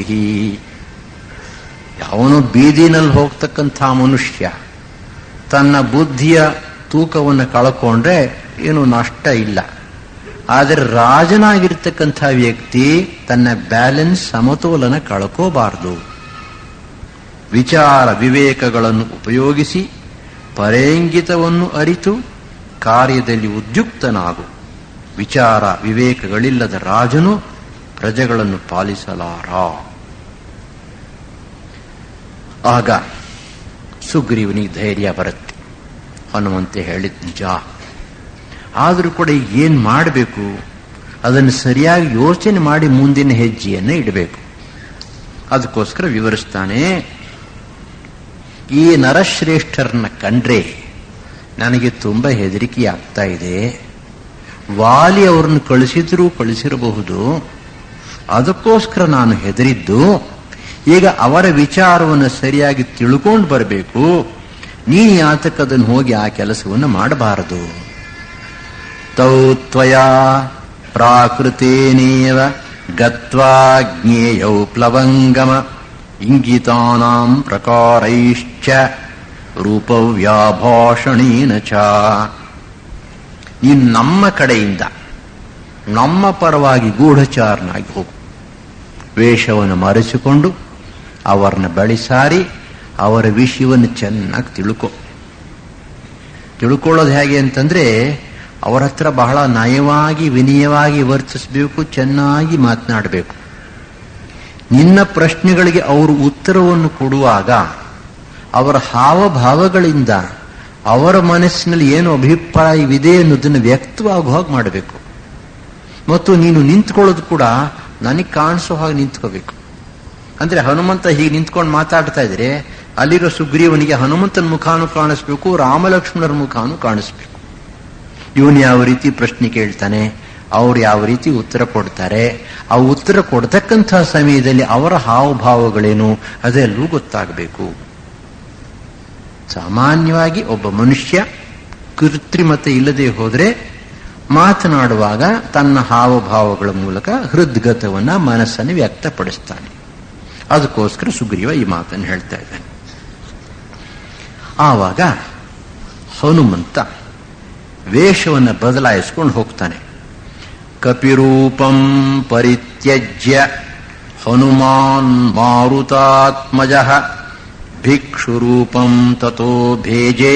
ಯಾವನು ಬೀದಿನಲ್ಲಿ ಹೋಗ್ತಕ್ಕಂಥ ಮನುಷ್ಯ ತನ್ನ ಬುದ್ಧಿಯ ತೂಕವನ್ನು ಕಳ್ಕೊಂಡ್ರೆ ಏನು ನಷ್ಟ ಇಲ್ಲ. ಆದರೆ ರಾಜನಾಗಿರ್ತಕ್ಕಂಥ ವ್ಯಕ್ತಿ ತನ್ನ ಬ್ಯಾಲೆನ್ಸ್ ಸಮತೋಲನ ಕಳ್ಕೋಬಾರದು. ವಿಚಾರ ವಿವೇಕಗಳನ್ನು ಉಪಯೋಗಿಸಿ ಪರೇಂಗಿತವನ್ನು ಅರಿತು ಕಾರ್ಯದಲ್ಲಿ ಉದ್ಯುಕ್ತನಾಗು. ವಿಚಾರ ವಿವೇಕಗಳಿಲ್ಲದ ರಾಜನು ಪ್ರಜೆಗಳನ್ನು ಪಾಲಿಸಲಾರ. ಆಗ ಸುಗ್ರೀವನಿಗೆ ಧೈರ್ಯ ಬರುತ್ತೆ. ಹನುಮಂತ ಹೇಳಿದ ನಿಜ. ಆದರೂ ಕೂಡ ಏನ್ ಮಾಡಬೇಕು? ಅದನ್ನು ಸರಿಯಾಗಿ ಯೋಚನೆ ಮಾಡಿ ಮುಂದಿನ ಹೆಜ್ಜೆಯನ್ನು ಇಡಬೇಕು. ಅದಕ್ಕೋಸ್ಕರ ವಿವರಿಸ್ತಾನೆ. ಈ ನರಶ್ರೇಷ್ಠರನ್ನ ಕಂಡ್ರೆ ನನಗೆ ತುಂಬಾ ಹೆದರಿಕೆ ಆಗ್ತಾ ಇದೆ. ವಾಲಿ ಅವರನ್ನು ಕಳಿಸಿರಬಹುದು. ಅದಕ್ಕೋಸ್ಕರ ನಾನು ಹೆದರಿದ್ದು. ಈಗ ಅವರ ವಿಚಾರವನ್ನು ಸರಿಯಾಗಿ ತಿಳ್ಕೊಂಡು ಬರಬೇಕು. ನೀನು ಯಾತಕ್ಕದನ್ನು ಹೋಗಿ ಆ ಕೆಲಸವನ್ನು ಮಾಡಬಾರದು. ತೌ ತ್ವಯಾ ಪ್ರಾಕೃತೇನೇವ ಗತ್ವಾ ಜ್ಞೇಯೌ ಪ್ಲವಂಗಮ ಇಂಗಿತಾನಾಂ ಪ್ರಕಾರೈಶ್ಚ ರೂಪವ್ಯಾಭಾಷಣೇನ ಚ. ನೀನು ನಮ್ಮ ಕಡೆಯಿಂದ ನಮ್ಮ ಪರವಾಗಿ ಗೂಢಚಾರನಾಗಿ ಹೋಗು. ವೇಷವನ್ನು ಮರೆಸಿಕೊಂಡು ಅವರನ್ನ ಬಳಿ ಸಾರಿ ಅವರ ವಿಷಯವನ್ನು ಚೆನ್ನಾಗಿ ತಿಳ್ಕೊಳ್ಳೋದು ಹೇಗೆ ಅಂತಂದ್ರೆ ಅವರ ಹತ್ರ ಬಹಳ ನಯವಾಗಿ ವಿನಯವಾಗಿ ವರ್ತಿಸಬೇಕು, ಚೆನ್ನಾಗಿ ಮಾತನಾಡಬೇಕು. ನಿನ್ನ ಪ್ರಶ್ನೆಗಳಿಗೆ ಅವರು ಉತ್ತರವನ್ನು ಕೊಡುವಾಗ ಅವರ ಹಾವಭಾವಗಳಿಂದ ಅವರ ಮನಸ್ಸಿನಲ್ಲಿ ಏನು ಅಭಿಪ್ರಾಯವಿದೆ ಅನ್ನೋದನ್ನು ವ್ಯಕ್ತವಾಗುವ ಹಾಗೆ ಮಾಡಬೇಕು. ಮತ್ತು ನೀನು ನಿಂತ್ಕೊಳ್ಳೋದು ಕೂಡ ನನಗೆ ಕಾಣಿಸೋ ಹಾಗೆ ನಿಂತ್ಕೋಬೇಕು. ಅಂದ್ರೆ ಹನುಮಂತ ಹೀಗೆ ನಿಂತ್ಕೊಂಡು ಮಾತಾಡ್ತಾ ಇದ್ರೆ ಅಲ್ಲಿರೋ ಸುಗ್ರೀವನಿಗೆ ಹನುಮಂತನ ಮುಖಾನು ಕಾಣಿಸ್ಬೇಕು, ರಾಮಲಕ್ಷ್ಮಣರ ಮುಖಾನು ಕಾಣಿಸ್ಬೇಕು. ಇವನು ಯಾವ ರೀತಿ ಪ್ರಶ್ನೆ ಕೇಳ್ತಾನೆ, ಅವ್ರು ಯಾವ ರೀತಿ ಉತ್ತರ ಕೊಡ್ತಾರೆ, ಆ ಉತ್ತರ ಕೊಡ್ತಕ್ಕಂಥ ಸಮಯದಲ್ಲಿ ಅವರ ಹಾವಭಾವಗಳೇನು ಅದೆಲ್ಲೂ ಗೊತ್ತಾಗಬೇಕು. ಸಾಮಾನ್ಯವಾಗಿ ಒಬ್ಬ ಮನುಷ್ಯ ಕೃತ್ರಿಮತೆ ಇಲ್ಲದೆ ಹೋದ್ರೆ ಮಾತನಾಡುವಾಗ ತನ್ನ ಹಾವಭಾವಗಳ ಮೂಲಕ ಹೃದ್ಗತವನ್ನ ಮನಸ್ಸನ್ನು ವ್ಯಕ್ತಪಡಿಸ್ತಾನೆ. ಅದಕ್ಕೋಸ್ಕರ ಸುಗ್ರೀವ ಈ ಮಾತನ್ನು ಹೇಳ್ತಾ ಇದ್ದಾನೆ. ಆವಾಗ ಹನುಮಂತ ವೇಷವನ್ನು ಬದಲಾಯಿಸ್ಕೊಂಡು ಹೋಗ್ತಾನೆ. ಕಪಿರೂಪಂ ಪರಿತ್ಯಜ್ಯ ಹನುಮಾನ್ ಮಾರುತಾತ್ಮಜಃ ಭಿಕ್ಷುರೂಪಂ ತತೋ ಭೇಜೆ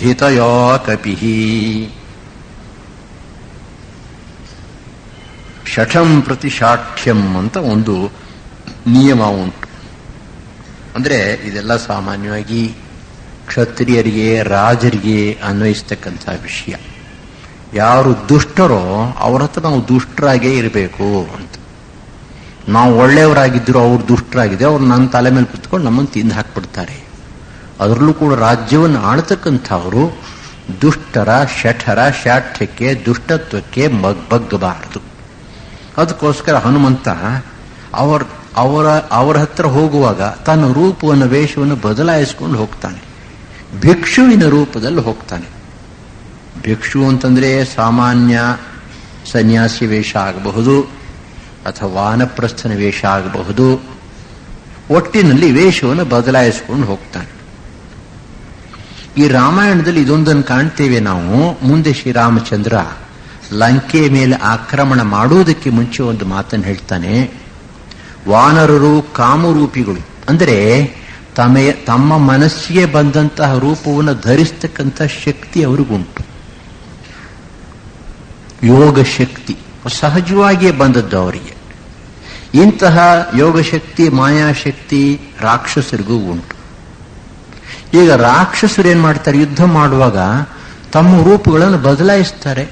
ಶಠಬುದ್ಧಿತಯಾ ಕಪಿಃ. ಶಠಂ ಪ್ರತಿ ಶಾಠ್ಯಂ ಅಂತ ಒಂದು ನಿಯಮ ಉಂಟು. ಅಂದ್ರೆ ಇದೆಲ್ಲ ಸಾಮಾನ್ಯವಾಗಿ ಕ್ಷತ್ರಿಯರಿಗೆ ರಾಜರಿಗೆ ಅನ್ವಯಿಸ್ತಕ್ಕಂಥ ವಿಷಯ. ಯಾರು ದುಷ್ಟರೋ ಅವ್ರ ಹತ್ರ ನಾವು ದುಷ್ಟರಾಗೇ ಇರಬೇಕು ಅಂತ. ನಾವು ಒಳ್ಳೆಯವರಾಗಿದ್ದರೂ ಅವ್ರು ದುಷ್ಟರಾಗಿದೆ, ಅವ್ರು ನನ್ನ ತಲೆ ಮೇಲೆ ಕುತ್ಕೊಂಡು ನಮ್ಮನ್ನು ತಿಂದು ಹಾಕ್ಬಿಡ್ತಾರೆ. ಅದರಲ್ಲೂ ಕೂಡ ರಾಜ್ಯವನ್ನು ಆಳ್ತಕ್ಕಂಥವರು ದುಷ್ಟರ ಶಠರ ಶಾಠ್ಯಕ್ಕೆ ದುಷ್ಟತ್ವಕ್ಕೆ ಬಗ್ಗಬಾರದು. ಅದಕ್ಕೋಸ್ಕರ ಹನುಮಂತ ಅವರ ಹತ್ರ ಹೋಗುವಾಗ ತನ್ನ ರೂಪವನ್ನು ವೇಷವನ್ನು ಬದಲಾಯಿಸಿಕೊಂಡು ಹೋಗ್ತಾನೆ. ಭಿಕ್ಷುವಿನ ರೂಪದಲ್ಲಿ ಹೋಗ್ತಾನೆ. ಭಿಕ್ಷು ಅಂತಂದ್ರೆ ಸಾಮಾನ್ಯ ಸನ್ಯಾಸಿ ವೇಷ ಆಗಬಹುದು ಅಥವಾ ವಾನಪ್ರಸ್ಥನ ವೇಷ ಆಗಬಹುದು. ಒಟ್ಟಿನಲ್ಲಿ ವೇಷವನ್ನು ಬದಲಾಯಿಸಿಕೊಂಡು ಹೋಗ್ತಾನೆ. ಈ ರಾಮಾಯಣದಲ್ಲಿ ಇದೊಂದನ್ನು ಕಾಣ್ತೇವೆ ನಾವು. ಮುಂದೆ ಶ್ರೀರಾಮಚಂದ್ರ ಲಂಕೆ ಮೇಲೆ ಆಕ್ರಮಣ ಮಾಡುವುದಕ್ಕೆ ಮುಂಚೆ ಒಂದು ಮಾತನ್ನು ಹೇಳ್ತಾನೆ. ವಾನರರು ಕಾಮರೂಪಿಗಳು, ಅಂದರೆ ತಮ್ಮ ಮನಸ್ಸಿಗೆ ಬಂದಂತಹ ರೂಪವನ್ನು ಧರಿಸ್ತಕ್ಕಂಥ ಶಕ್ತಿ ಅವರಿಗುಂಟು. ಯೋಗ ಶಕ್ತಿ ಸಹಜವಾಗಿಯೇ ಬಂದದ್ದು ಅವರಿಗೆ. ಇಂತಹ ಯೋಗಶಕ್ತಿ ಮಾಯಾಶಕ್ತಿ ರಾಕ್ಷಸರಿಗೂ ಉಂಟು. ಈಗ ರಾಕ್ಷಸರು ಏನ್ ಮಾಡ್ತಾರೆ, ಯುದ್ಧ ಮಾಡುವಾಗ ತಮ್ಮ ರೂಪಗಳನ್ನು ಬದಲಾಯಿಸ್ತಾರೆ.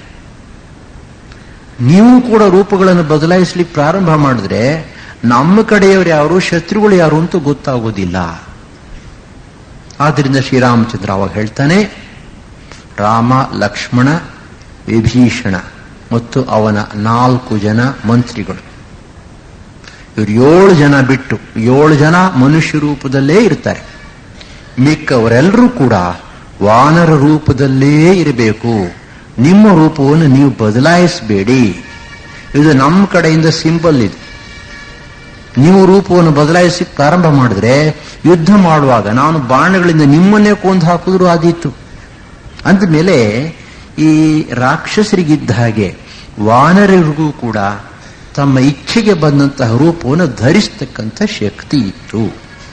ನೀವು ಕೂಡ ರೂಪಗಳನ್ನು ಬದಲಾಯಿಸ್ಲಿಕ್ಕೆ ಪ್ರಾರಂಭ ಮಾಡಿದ್ರೆ ನಮ್ಮ ಕಡೆಯವರು ಯಾರು ಶತ್ರುಗಳು ಯಾರು ಅಂತ ಗೊತ್ತಾಗೋದಿಲ್ಲ. ಆದ್ರಿಂದ ಶ್ರೀರಾಮಚಂದ್ರ ಅವಾಗ ಹೇಳ್ತಾನೆ, ರಾಮ ಲಕ್ಷ್ಮಣ ವಿಭೀಷಣ ಮತ್ತು ಅವನ 4 ಜನ ಮಂತ್ರಿಗಳು, ಇವರು 7 ಜನ ಬಿಟ್ಟು 7 ಜನ ಮನುಷ್ಯ ರೂಪದಲ್ಲೇ ಇರ್ತಾರೆ. ಮಿಕ್ಕವರೆಲ್ಲರೂ ಕೂಡ ವಾನರ ರೂಪದಲ್ಲೇ ಇರಬೇಕು. ನಿಮ್ಮ ರೂಪವನ್ನು ನೀವು ಬದಲಾಯಿಸಬೇಡಿ. ಇದು ನಮ್ಮ ಕಡೆಯಿಂದ ಸಿಂಬಲ್. ಇದು ನೀವು ರೂಪವನ್ನು ಬದಲಾಯಿಸಿ ಪ್ರಾರಂಭ ಮಾಡಿದ್ರೆ ಯುದ್ಧ ಮಾಡುವಾಗ ನಾನು ಬಾಣಗಳಿಂದ ನಿಮ್ಮನ್ನೇ ಕೊಂದು ಹಾಕಿದ್ರು ಆದೀತು. ಅಂದಮೇಲೆ ಈ ರಾಕ್ಷಸರಿಗಿದ್ದ ಹಾಗೆ ವಾನರರಿಗೂ ಕೂಡ ತಮ್ಮ ಇಚ್ಛೆಗೆ ಬಂದಂತಹ ರೂಪವನ್ನು ಧರಿಸ್ತಕ್ಕಂಥ ಶಕ್ತಿ ಇತ್ತು.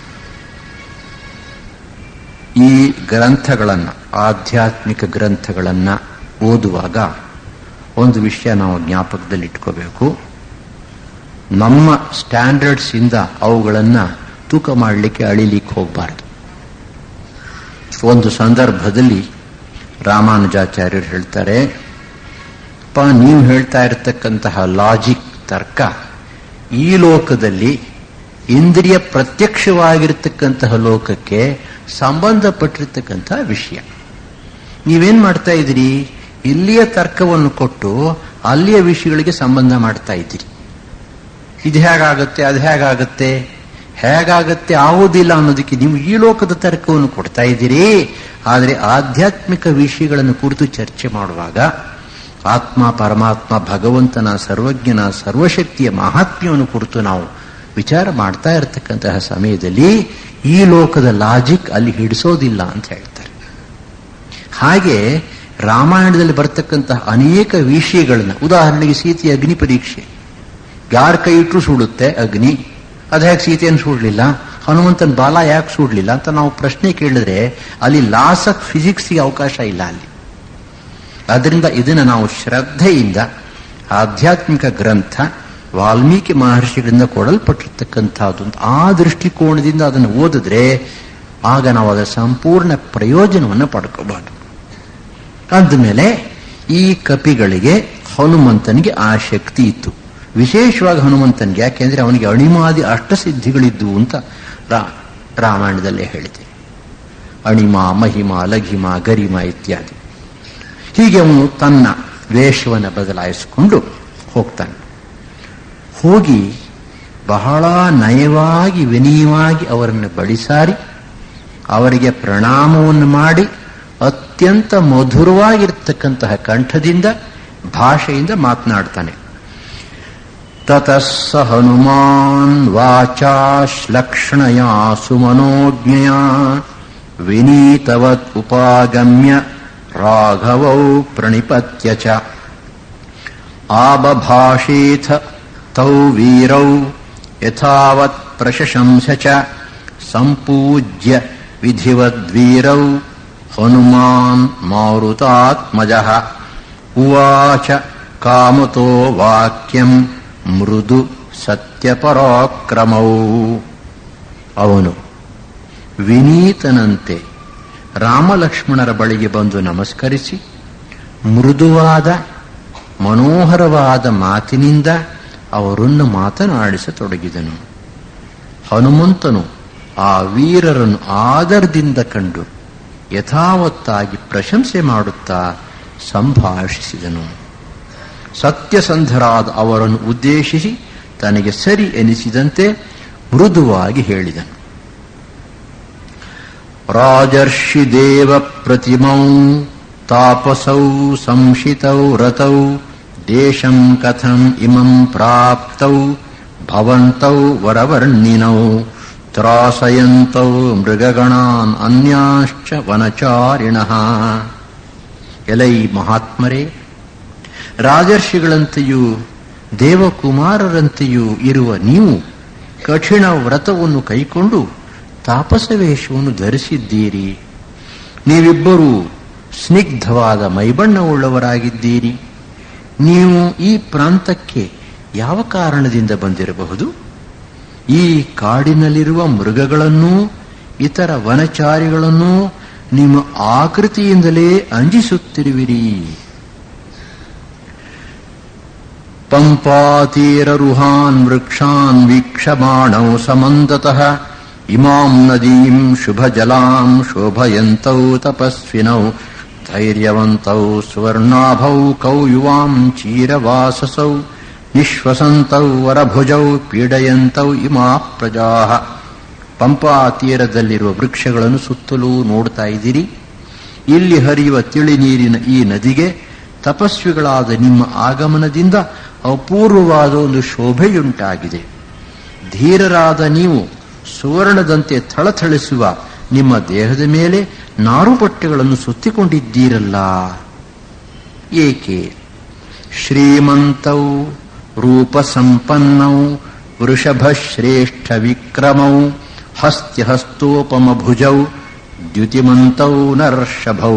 ಈ ಗ್ರಂಥಗಳನ್ನು, ಆಧ್ಯಾತ್ಮಿಕ ಗ್ರಂಥಗಳನ್ನು ಓದುವಾಗ ಒಂದು ವಿಷಯ ನಾವು ಜ್ಞಾಪಕದಲ್ಲಿ ಇಟ್ಕೋಬೇಕು. ನಮ್ಮ ಸ್ಟ್ಯಾಂಡರ್ಡ್ಸ್ ಇಂದ ಅವುಗಳನ್ನು ತೂಕ ಮಾಡಲಿಕ್ಕೆ ಅಳಿಲಿಕ್ಕೆ ಹೋಗಬಾರದು. ಒಂದು ಸಂದರ್ಭದಲ್ಲಿ ರಾಮಾನುಜಾಚಾರ್ಯರು ಹೇಳ್ತಾರೆ, ನೀವು ಹೇಳ್ತಾ ಇರತಕ್ಕಂತಹ ಲಾಜಿಕ್ ತರ್ಕ ಈ ಲೋಕದಲ್ಲಿ ಇಂದ್ರಿಯ ಪ್ರತ್ಯಕ್ಷವಾಗಿರ್ತಕ್ಕಂತಹ ಲೋಕಕ್ಕೆ ಸಂಬಂಧಪಟ್ಟಿರ್ತಕ್ಕಂಥ ವಿಷಯ. ನೀವೇನ್ ಮಾಡ್ತಾ ಇದ್ದೀರಿ, ಇಲ್ಲಿಯ ತರ್ಕವನ್ನು ಕೊಟ್ಟು ಅಲ್ಲಿಯ ವಿಷಯಗಳಿಗೆ ಸಂಬಂಧ ಮಾಡ್ತಾ ಇದ್ದೀರಿ. ಇದು ಹೇಗಾಗತ್ತೆ, ಅದು ಹೇಗಾಗತ್ತೆ ಆಗುವುದಿಲ್ಲ ಅನ್ನೋದಕ್ಕೆ ನೀವು ಈ ಲೋಕದ ತರ್ಕವನ್ನು ಕೊಡ್ತಾ ಇದ್ದೀರಿ. ಆದರೆ ಆಧ್ಯಾತ್ಮಿಕ ವಿಷಯಗಳನ್ನು ಕುರಿತು ಚರ್ಚೆ ಮಾಡುವಾಗ ಆತ್ಮ ಪರಮಾತ್ಮ ಭಗವಂತನ ಸರ್ವಜ್ಞನ ಸರ್ವಶಕ್ತಿಯ ಮಹಾತ್ಮ್ಯವನ್ನು ಕುರಿತು ನಾವು ವಿಚಾರ ಮಾಡ್ತಾ ಇರತಕ್ಕಂತಹ ಸಮಯದಲ್ಲಿ ಈ ಲೋಕದ ಲಾಜಿಕ್ ಅಲ್ಲಿ ಹಿಡಿಸೋದಿಲ್ಲ ಅಂತ ಹೇಳ್ತಾರೆ. ಹಾಗೆ ರಾಮಾಯಣದಲ್ಲಿ ಬರ್ತಕ್ಕಂತಹ ಅನೇಕ ವಿಷಯಗಳನ್ನ, ಉದಾಹರಣೆಗೆ ಸೀತೆಯ ಅಗ್ನಿ ಪರೀಕ್ಷೆ, ಯಾರ ಕೈ ಇಟ್ಟರು ಸುಡುತ್ತೆ ಅಗ್ನಿ, ಅದು ಹೇಗೆ ಸೀತೆಯನ್ನು ಸುಡಲಿಲ್ಲ, ಹನುಮಂತನ ಬಾಲ ಯಾಕೆ ಸುಡಲಿಲ್ಲ ಅಂತ ನಾವು ಪ್ರಶ್ನೆ ಕೇಳಿದ್ರೆ ಅಲ್ಲಿ ಲಾಸ್ ಆಫ್ ಫಿಸಿಕ್ಸ್ಗೆ ಅವಕಾಶ ಇಲ್ಲ ಅಲ್ಲಿ. ಅದರಿಂದ ಇದನ್ನು ನಾವು ಶ್ರದ್ಧೆಯಿಂದ ಆಧ್ಯಾತ್ಮಿಕ ಗ್ರಂಥ ವಾಲ್ಮೀಕಿ ಮಹರ್ಷಿಗಳಿಂದ ಕೊಡಲ್ಪಟ್ಟಿರ್ತಕ್ಕಂಥದ್ದು ಆ ದೃಷ್ಟಿಕೋನದಿಂದ ಅದನ್ನು ಓದಿದ್ರೆ ಆಗ ನಾವು ಅದರ ಸಂಪೂರ್ಣ ಪ್ರಯೋಜನವನ್ನು ಪಡ್ಕೋಬಹುದು. ಅಂದಮೇಲೆ ಈ ಕಪಿಗಳಿಗೆ ಹನುಮಂತನಿಗೆ ಆ ಶಕ್ತಿ ಇತ್ತು, ವಿಶೇಷವಾಗಿ ಹನುಮಂತನಿಗೆ. ಯಾಕೆಂದ್ರೆ ಅವನಿಗೆ ಅಣಿಮಾದಿ ಅಷ್ಟಸಿದ್ಧಿಗಳಿದ್ವು ಅಂತ ರಾಮಾಯಣದಲ್ಲೇ ಹೇಳಿದೆ. ಅಣಿಮ, ಮಹಿಮ, ಲಘಿಮ, ಗರಿಮ ಇತ್ಯಾದಿ. ಹೀಗೆ ಅವನು ತನ್ನ ವೇಷವನ್ನು ಬದಲಾಯಿಸಿಕೊಂಡು ಹೋಗ್ತಾನೆ. ಹೋಗಿ ಬಹಳ ನಯವಾಗಿ ವಿನಯವಾಗಿ ಅವರನ್ನು ಬಳಿಸಾರಿ ಅವರಿಗೆ ಪ್ರಣಾಮವನ್ನು ಮಾಡಿ ಅತ್ಯಂತ ಮಧುರವಾಗಿರ್ತಕ್ಕಂತಹ ಕಂಠದಿಂದ ಭಾಷೆಯಿಂದ ಮಾತನಾಡ್ತಾನೆ. ತತಸ್ಸ ಹನುಮಾನ್ ವಾಚಾಶ್ಲಕ್ಷ್ಣಯಾ ಸುಮನೋಜ್ಞಯ ವಿನೀತವತ್ ಉಪಾಗಮ್ಯ ರಾಘವೌ ಪ್ರಣಿಪತ್ಯ ಚ ಆಬಭಾಷೇಥ ತೌ ವೀರೌ ಯಥಾವತ್ ಪ್ರಶಂಸ ಚ ಸಂಪೂಜ್ಯ ವಿಧಿವದ್ವೀರೌ ಹನುಮಾನ್ ಮಾರುತಾತ್ಮಜಃ ಉವಾಚ ಕಾಮತೋ ವಾಕ್ಯಂ ಮೃದು ಸತ್ಯಪರಾಕ್ರಮೌ. ಅವನು ವಿನೀತನಂತೆ ರಾಮಲಕ್ಷ್ಮಣರ ಬಳಿಗೆ ಬಂದು ನಮಸ್ಕರಿಸಿ ಮೃದುವಾದ ಮನೋಹರವಾದ ಮಾತಿನಿಂದ ಅವರನ್ನು ಮಾತನಾಡಿಸತೊಡಗಿದನು. ಹನುಮಂತನು ಆ ವೀರರನ್ನು ಆದರದಿಂದ ಕಂಡು ಯಥಾವತ್ತಾಗಿ ಪ್ರಶಂಸೆ ಮಾಡುತ್ತಾ ಸಂಭಾಷಿಸಿದನು. ಸತ್ಯಸಂಧರಾದ ಅವರನ್ನು ಉದ್ದೇಶಿಸಿ ತನಗೆ ಸರಿ ಎನಿಸಿದಂತೆ ಮೃದುವಾಗಿ ಹೇಳಿದನು. ರಾಜರ್ಷಿ ದೇವ ಪ್ರತಿಮೌ ತಾಪಸೌ ಸಂಶಿತೌ ರತೌ ದೇಶಂ ಕಥಂ ಇಮಂ ಪ್ರಾಪ್ತೌ ಭವಂತೌ ವರವರ್ಣಿನೌ ತ್ರಾಸಯಂತೌ ಮೃಗಗಣಾನ್ ಅನ್ಯಾಶ್ಚ ವನಚಾರಿಣಃ. ಎಲೈ ಮಹಾತ್ಮರೇ, ರಾಜರ್ಷಿಗಳಂತೆಯೂ ದೇವಕುಮಾರರಂತೆಯೂ ಇರುವ ನೀವು ಕಠಿಣ ವ್ರತವನ್ನು ಕೈಕೊಂಡು ತಾಪಸವೇಷವನ್ನು ಧರಿಸಿದ್ದೀರಿ. ನೀವಿಬ್ಬರೂ ಸ್ನಿಗ್ಧವಾದ ಮೈಬಣ್ಣವುಳ್ಳವರಾಗಿದ್ದೀರಿ. ನೀವು ಈ ಪ್ರಾಂತಕ್ಕೆ ಯಾವ ಕಾರಣದಿಂದ ಬಂದಿರಬಹುದು? ಈ ಕಾಡಿನಲ್ಲಿರುವ ಮೃಗಗಳನ್ನೂ ಇತರ ವನಚಾರಿಗಳನ್ನೂ ನಿಮ್ಮ ಆಕೃತಿಯಿಂದಲೇ ಅಂಜಿಸುತ್ತಿರುವಿರಿ. ಪಂಪಾತೀರರುಹಾನ್ ವೃಕ್ಷಾನ್ ವೀಕ್ಷಮಾಣೌ ಸಮಂದತಃ ಇಮಾಂ ನದೀಂ ಶುಭಜಲಾಂ ಶೋಭಯಂತೌ ತಪಸ್ವಿನೌ ಧೈರ್ಯವಂತೌ ಸುವರ್ಣಾಭೌ ಕೌಯುವಾಂ ಚೀರವಾಸಸೌ ನಿಶ್ವಸಂತೌ ವರಭುಜೌ ಪೀಡಯಂತೌ ಇಮಾ ಪ್ರಜಾಃ. ಪಂಪಾ ತೀರದಲ್ಲಿರುವ ವೃಕ್ಷಗಳನ್ನು ಸುತ್ತಲೂ ನೋಡ್ತಾ ಇದ್ದೀರಿ. ಇಲ್ಲಿ ಹರಿಯುವ ತಿಳಿ ನೀರಿನ ಈ ನದಿಗೆ ತಪಸ್ವಿಗಳಾದ ನಿಮ್ಮ ಆಗಮನದಿಂದ ಅಪೂರ್ವವಾದ ಒಂದು ಶೋಭೆಯುಂಟಾಗಿದೆ. ಧೀರರಾದ ನೀವು ಸುವರ್ಣದಂತೆ ಥಳಥಳಿಸುವ ನಿಮ್ಮ ದೇಹದ ಮೇಲೆ ನಾರುಬಟ್ಟೆಗಳನ್ನು ಸುತ್ತಿಕೊಂಡಿದ್ದೀರಲ್ಲ, ಏಕೆ? ಶ್ರೀಮಂತೌ ರೂಪಸಂಪನ್ನೌ ವೃಷಭಶ್ರೇಷ್ಠ ವಿಕ್ರಮೌ ಹಸ್ತ್ಯಹಸ್ತೋಪಮಭುಜೌ ದ್ಯುತಿಮಂತೌ ನರ್ಷಭೌ.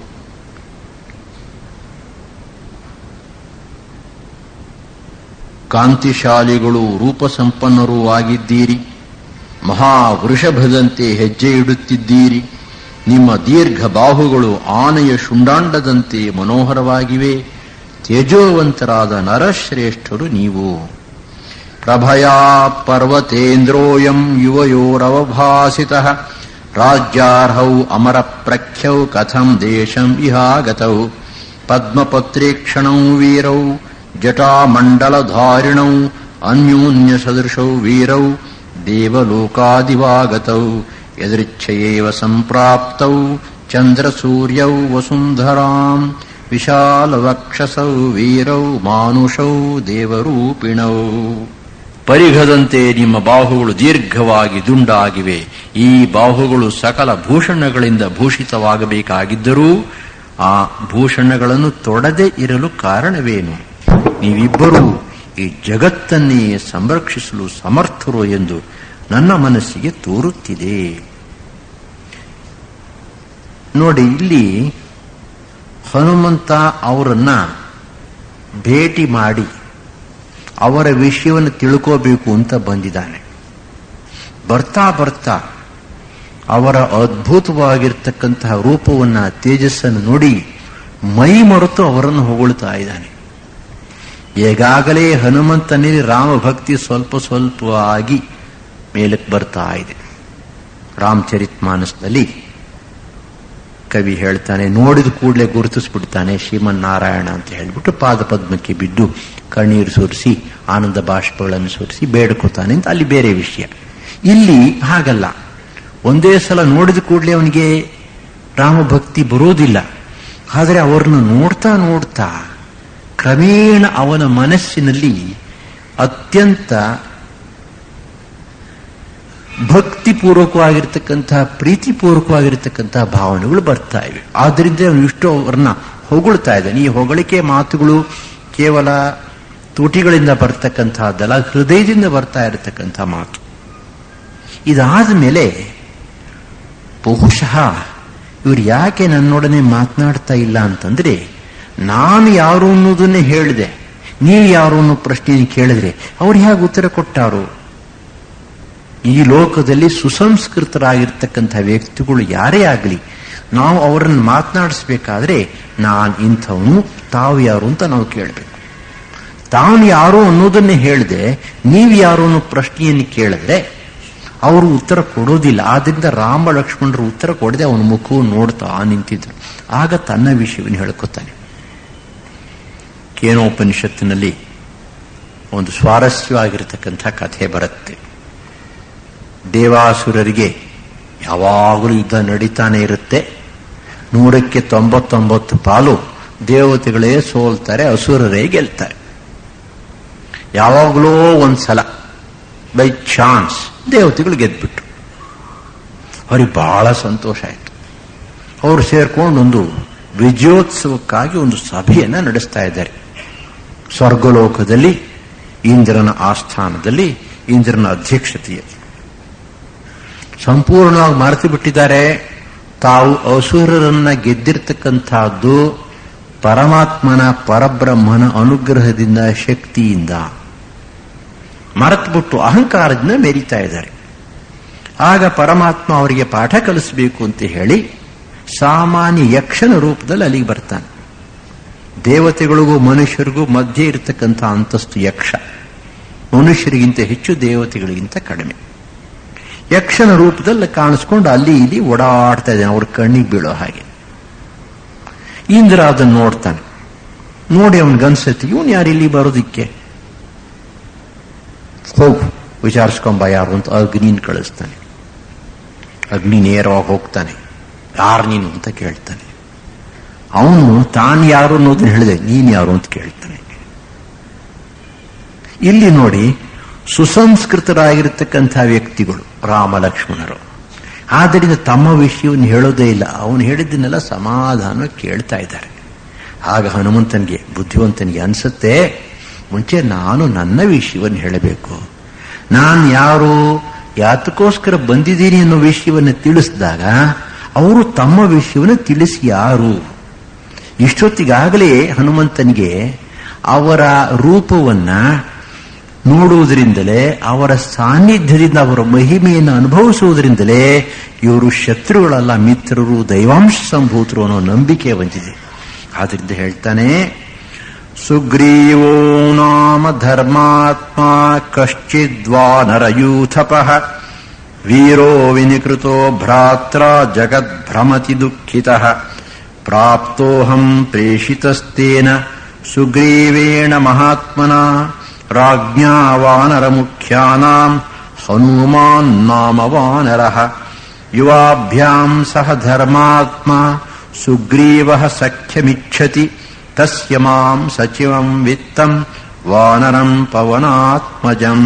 ಕಾಂತಿಶಾಲಿಗಳು ರೂಪಸಂಪನ್ನರೂ ಆಗಿದ್ದೀರಿ. ಮಹಾವೃಷಭದಂತೆ ಹೆಜ್ಜೆ ಇಡುತ್ತಿದ್ದೀರಿ. ನಿಮ್ಮ ದೀರ್ಘ ಬಾಹುಗಳು ಆನೆಯ ಶುಂಡಾಂಡದಂತೆ ಮನೋಹರವಾಗಿವೆ. ತೇಜೋವಂತರಾದ ನರಶ್ರೇಷ್ಠರು ನೀವು. ಪ್ರಭಯಾ ಪರ್ವತೇಂದ್ರೋಯಂ ಯುವಯೋರವಭಾಸಿತಃ ರಾಜ್ಯಾರ್ಹೌ ಅಮರ ಪ್ರಖ್ಯೌ ಕಥಂ ದೇಶಂ ಇಹಾಗತೌ ಪದ್ಮಪತ್ರೇಕ್ಷಣೌ ವೀರೌ ಜಟಾಮಂಡಲಧಾರಿಣೌ ಅನ್ಯೋನ್ಯ ಸದೃಶೌ ವೀರೌ ದೇವಲೋಕಾದಿವಾಗತೌ ಯದೃಚ್ಛಯೇವ ಸಂಪ್ರಾಪ್ತೌ ಚಂದ್ರಸೂರ್ಯೌ ವಸುಂಧರಾಂ ವಿಶಾಲವಕ್ಷಸೌ ವೀರೌ ಮಾನುಷೌ ದೇವರೂಪಿಣೌ. ಪರಿಘದಂತೆ ನಿಮ್ಮ ಬಾಹುಗಳು ದೀರ್ಘವಾಗಿ ದುಂಡಾಗಿವೆ. ಈ ಬಾಹುಗಳು ಸಕಲ ಭೂಷಣಗಳಿಂದ ಭೂಷಿತವಾಗಬೇಕಾಗಿದ್ದರೂ ಆ ಭೂಷಣಗಳನ್ನು ತೊಡದೆ ಇರಲು ಕಾರಣವೇನು? ನೀವಿಬ್ಬರೂ ಈ ಜಗತ್ತನ್ನೇ ಸಂರಕ್ಷಿಸಲು ಸಮರ್ಥರು ಎಂದು ನನ್ನ ಮನಸ್ಸಿಗೆ ತೋರುತ್ತಿದೆ. ನೋಡಿ, ಇಲ್ಲಿ ಹನುಮಂತ ಅವರನ್ನ ಭೇಟಿ ಮಾಡಿ ಅವರ ವಿಷಯವನ್ನು ತಿಳ್ಕೋಬೇಕು ಅಂತ ಬಂದಿದ್ದಾನೆ. ಬರ್ತಾ ಬರ್ತಾ ಅವರ ಅದ್ಭುತವಾಗಿರ್ತಕ್ಕಂತಹ ರೂಪವನ್ನ, ತೇಜಸ್ಸನ್ನು ನೋಡಿ ಮೈ ಮರೆತು ಅವರನ್ನು ಹೊಗಳ್ತಾ ಇದ್ದಾನೆ. ಈಗಾಗಲೇ ಹನುಮಂತನಲ್ಲಿ ರಾಮಭಕ್ತಿ ಸ್ವಲ್ಪ ಸ್ವಲ್ಪವಾಗಿ ಮೇಲಕ್ಕೆ ಬರ್ತಾ ಇದೆ. ರಾಮಚರಿತಮಾನಸದಲ್ಲಿ ಕವಿ ಹೇಳ್ತಾನೆ, ನೋಡಿದ ಕೂಡಲೇ ಗುರುತಿಸ್ಬಿಡ್ತಾನೆ ಶ್ರೀಮನ್ನಾರಾಯಣ ಅಂತ ಹೇಳಿಬಿಟ್ಟು ಪಾದಪದ್ಮಕ್ಕೆ ಬಿದ್ದು ಕಣ್ಣೀರು ಸುರಿಸಿ ಆನಂದ ಬಾಷ್ಪಗಳನ್ನು ಸುರಿಸಿ ಬೇಡ್ಕೋತಾನೆ ಅಂತ ಅಲ್ಲಿ ಬೇರೆ ವಿಷಯ. ಇಲ್ಲಿ ಹಾಗಲ್ಲ. ಒಂದೇ ಸಲ ನೋಡಿದ ಕೂಡಲೇ ಅವನಿಗೆ ರಾಮಭಕ್ತಿ ಬರೋದಿಲ್ಲ. ಆದರೆ ಅವರನ್ನು ನೋಡ್ತಾ ನೋಡ್ತಾ ಕ್ರಮೇಣ ಅವನ ಮನಸ್ಸಿನಲ್ಲಿ ಅತ್ಯಂತ ಭಕ್ತಿಪೂರ್ವಕವಾಗಿರ್ತಕ್ಕಂತಹ ಪ್ರೀತಿಪೂರ್ವಕವಾಗಿರ್ತಕ್ಕಂತಹ ಭಾವನೆಗಳು ಬರ್ತಾ ಇವೆ. ಆದ್ದರಿಂದ ಅವನು ಇಷ್ಟು ಅವರನ್ನ ಹೊಗಳ್ತಾ ಇದ್ದಾನೆ. ಈ ಹೊಗಳಿಕೆ ಮಾತುಗಳು ಕೇವಲ ತುಟಿಗಳಿಂದ ಬರ್ತಕ್ಕಂತಹದ್ದಲ್ಲ, ಹೃದಯದಿಂದ ಬರ್ತಾ ಇರತಕ್ಕಂಥ ಮಾತು. ಇದಾದ ಮೇಲೆ ಬಹುಶಃ ಇವರು ಯಾಕೆ ನನ್ನೊಡನೆ ಮಾತನಾಡ್ತಾ ಇಲ್ಲ ಅಂತಂದ್ರೆ, ನಾನು ಯಾರು ಅನ್ನೋದನ್ನೇ ಹೇಳಿದೆ. ನೀವು ಯಾರು ಅನ್ನೋ ಪ್ರಶ್ನೆಯನ್ನು ಕೇಳಿದ್ರೆ ಅವ್ರು ಹೇಗೆ ಉತ್ತರ ಕೊಟ್ಟಾರು? ಈ ಲೋಕದಲ್ಲಿ ಸುಸಂಸ್ಕೃತರಾಗಿರ್ತಕ್ಕಂಥ ವ್ಯಕ್ತಿಗಳು ಯಾರೇ ಆಗಲಿ, ನಾವು ಅವರನ್ನು ಮಾತನಾಡಿಸ್ಬೇಕಾದ್ರೆ ನಾನು ಇಂಥವನು, ತಾವು ಯಾರು ಅಂತ ನಾವು ಕೇಳಬೇಕು. ತಾನು ಯಾರು ಅನ್ನೋದನ್ನೇ ಹೇಳಿದೆ ನೀವು ಯಾರು ಅನ್ನೋ ಪ್ರಶ್ನೆಯನ್ನು ಕೇಳಿದ್ರೆ ಅವರು ಉತ್ತರ ಕೊಡೋದಿಲ್ಲ. ಆದ್ರಿಂದ ರಾಮ ಲಕ್ಷ್ಮಣರು ಉತ್ತರ ಕೊಡದೆ ಅವನ ಮುಖವನ್ನು ನೋಡ್ತಾ ನಿಂತಿದ್ರು. ಆಗ ತನ್ನ ವಿಷಯವನ್ನು ಹೇಳ್ಕೊತಾನೆ. ಕೇನೋಪನಿಷತ್ತಿನಲ್ಲಿ ಒಂದು ಸ್ವಾರಸ್ಯವಾಗಿರತಕ್ಕಂಥ ಕಥೆ ಬರುತ್ತೆ. ದೇವಾಸುರರಿಗೆ ಯಾವಾಗಲೂ ಯುದ್ಧ ನಡೀತಾನೆ ಇರುತ್ತೆ. 100ಕ್ಕೆ 99 ಪಾಲು ದೇವತೆಗಳೇ ಸೋಲ್ತಾರೆ, ಅಸುರರೇ ಗೆಲ್ತಾರೆ. ಯಾವಾಗಲೂ ಒಂದ್ಸಲ ಬೈ ಚಾನ್ಸ್ ದೇವತೆಗಳು ಗೆದ್ಬಿಟ್ರು. ಅವ್ರಿಗೆ ಬಹಳ ಸಂತೋಷ ಆಯಿತು. ಅವರು ಸೇರ್ಕೊಂಡು ಒಂದು ವಿಜಯೋತ್ಸವಕ್ಕಾಗಿ ಒಂದು ಸಭೆಯನ್ನ ನಡೆಸ್ತಾ ಇದ್ದಾರೆ. ಸ್ವರ್ಗಲೋಕದಲ್ಲಿ ಇಂದ್ರನ ಆಸ್ಥಾನದಲ್ಲಿ, ಇಂದ್ರನ ಅಧ್ಯಕ್ಷತೆಯಲ್ಲಿ. ಸಂಪೂರ್ಣವಾಗಿ ಮರೆತು ಬಿಟ್ಟಿದ್ದಾರೆ ತಾವು ಅಸುರರನ್ನ ಗೆದ್ದಿರ್ತಕ್ಕಂಥದ್ದು ಪರಮಾತ್ಮನ ಪರಬ್ರಹ್ಮನ ಅನುಗ್ರಹದಿಂದ, ಶಕ್ತಿಯಿಂದ ಮರೆತುಬಿಟ್ಟು ಅಹಂಕಾರದಿಂದ ಮೆರೀತಾ ಇದ್ದಾರೆ. ಆಗ ಪರಮಾತ್ಮ ಅವರಿಗೆ ಪಾಠ ಕಲಿಸಬೇಕು ಅಂತ ಹೇಳಿ ಸಾಮಾನ್ಯ ಯಕ್ಷನ ರೂಪದಲ್ಲಿ ಅಲ್ಲಿಗೆ ಬರ್ತಾನೆ. ದೇವತೆಗಳಿಗೂ ಮನುಷ್ಯರಿಗೂ ಮಧ್ಯೆ ಇರತಕ್ಕಂಥ ಅಂತಸ್ತು ಯಕ್ಷ. ಮನುಷ್ಯರಿಗಿಂತ ಹೆಚ್ಚು, ದೇವತೆಗಳಿಗಿಂತ ಕಡಿಮೆ. ಯಕ್ಷನ ರೂಪದಲ್ಲಿ ಕಾಣಿಸ್ಕೊಂಡು ಅಲ್ಲಿ ಇಲ್ಲಿ ಓಡಾಡ್ತಾ ಇದ್ದಾನೆ, ಅವ್ರ ಕಣ್ಣಿಗೆ ಬೀಳೋ ಹಾಗೆ. ಇಂದ್ರ ಅದನ್ನು ನೋಡ್ತಾನೆ. ನೋಡಿ ಅವನಿಗನ್ಸತ್ತೆ, ಇವನು ಯಾರು ಇಲ್ಲಿ ಬರೋದಿಕ್ಕೆ, ಹೋಗು ವಿಚಾರಿಸ್ಕೊಂಬ ಯಾರು ಅಂತ ಅಗ್ನಿನ ಕಳಿಸ್ತಾನೆ. ಅಗ್ನಿ ನೇರವಾಗಿ ಹೋಗ್ತಾನೆ. ಯಾರು ನೀನು ಅಂತ ಕೇಳ್ತಾನೆ. ಅವನು ತಾನು ಯಾರು ಅನ್ನೋದನ್ನ ಹೇಳಿದೆ, ನೀನು ಯಾರು ಅಂತ ಕೇಳ್ತಾನೆ. ಇಲ್ಲಿ ನೋಡಿ, ಸುಸಂಸ್ಕೃತರಾಗಿರ್ತಕ್ಕಂಥ ವ್ಯಕ್ತಿಗಳು ರಾಮ ಲಕ್ಷ್ಮಣರು. ಆದ್ದರಿಂದ ತಮ್ಮ ವಿಷಯವನ್ನು ಹೇಳೋದೇ ಇಲ್ಲ. ಅವನು ಹೇಳಿದ್ದನ್ನೆಲ್ಲ ಸಮಾಧಾನ ಕೇಳ್ತಾ ಇದ್ದಾರೆ. ಆಗ ಹನುಮಂತನಿಗೆ, ಬುದ್ಧಿವಂತನಿಗೆ ಅನ್ಸುತ್ತೆ, ಮುಂಚೆ ನಾನು ನನ್ನ ವಿಷಯವನ್ನು ಹೇಳಬೇಕು. ನಾನು ಯಾರು, ಯಾತಕ್ಕೋಸ್ಕರ ಬಂದಿದ್ದೀನಿ ಅನ್ನೋ ವಿಷಯವನ್ನು ತಿಳಿಸಿದಾಗ ಅವರು ತಮ್ಮ ವಿಷಯವನ್ನು ತಿಳಿಸಿ ಯಾರು. ಇಷ್ಟೊತ್ತಿಗಾಗಲೇ ಹನುಮಂತನಿಗೆ ಅವರ ರೂಪವನ್ನ ನೋಡುವುದರಿಂದಲೇ, ಅವರ ಸಾನ್ನಿಧ್ಯದಿಂದ, ಅವರ ಮಹಿಮೆಯನ್ನು ಅನುಭವಿಸುವುದರಿಂದಲೇ ಇವರು ಶತ್ರುಗಳಲ್ಲ, ಮಿತ್ರರು, ದೈವಾಂಶ ಸಂಭೂತರು ಅನ್ನೋ ನಂಬಿಕೆ ಬಂದಿದೆ. ಆದ್ರಿಂದ ಹೇಳ್ತಾನೆ, ಸುಗ್ರೀವೋ ನಾಮ ಧರ್ಮಾತ್ಮ ಕಶ್ಚಿದ್ವಾನರಯೂಥಪಃ ವೀರೋ ವಿನಿಕೃತೋ ಭ್ರಾತ್ರ ಜಗದ್ಭ್ರಮತಿ ದುಃಖಿತಃ ಪ್ರಾಪ್ತೋಹಂ ಪ್ರೇಷಿತಸ್ತೇನ ಸುಗ್ರೀವೇಣ ಮಹಾತ್ಮನ ರಾಜ್ಞಾ ವಾನರ ಮುಖ್ಯಾನಾಂ ಹನುಮಾನ್ ನಾಮ ವಾನರಃ ಯುವಾಭ್ಯಾಂ ಸಹ ಧರ್ಮಾತ್ಮ ಸುಗ್ರೀವಃ ಸಖ್ಯಮಿಚ್ಛತಿ ತಸ್ಯ ಮಾಂ ಸಚಿವಂ ವಿತ್ತಂ ವಾನರಂ ಪವನಾತ್ಮಜಂ.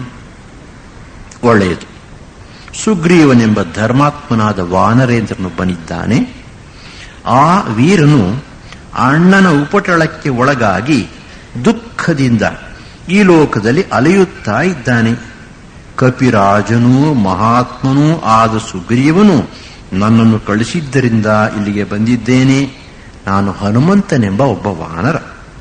ಒಳ್ಳೆಯದು. ಸುಗ್ರೀವನೆಂಬ ಧರ್ಮಾತ್ಮನಾದ ವಾನರೇಂದ್ರನೊಬ್ಬನಿದ್ದಾನೆ. ಆ ವೀರನು ಅಣ್ಣನ ಉಪಟಳಕ್ಕೆ ಒಳಗಾಗಿ ದುಃಖದಿಂದ ಈ ಲೋಕದಲ್ಲಿ ಅಲೆಯುತ್ತಾ ಇದ್ದಾನೆ. ಕಪಿರಾಜನೂ ಮಹಾತ್ಮನೂ ಆದ ಸುಗ್ರೀವನು ನನ್ನನ್ನು ಕಳಿಸಿದ್ದರಿಂದ ಇಲ್ಲಿಗೆ ಬಂದಿದ್ದೇನೆ. ನಾನು ಹನುಮಂತನೆಂಬ ಒಬ್ಬ ವಾನರ.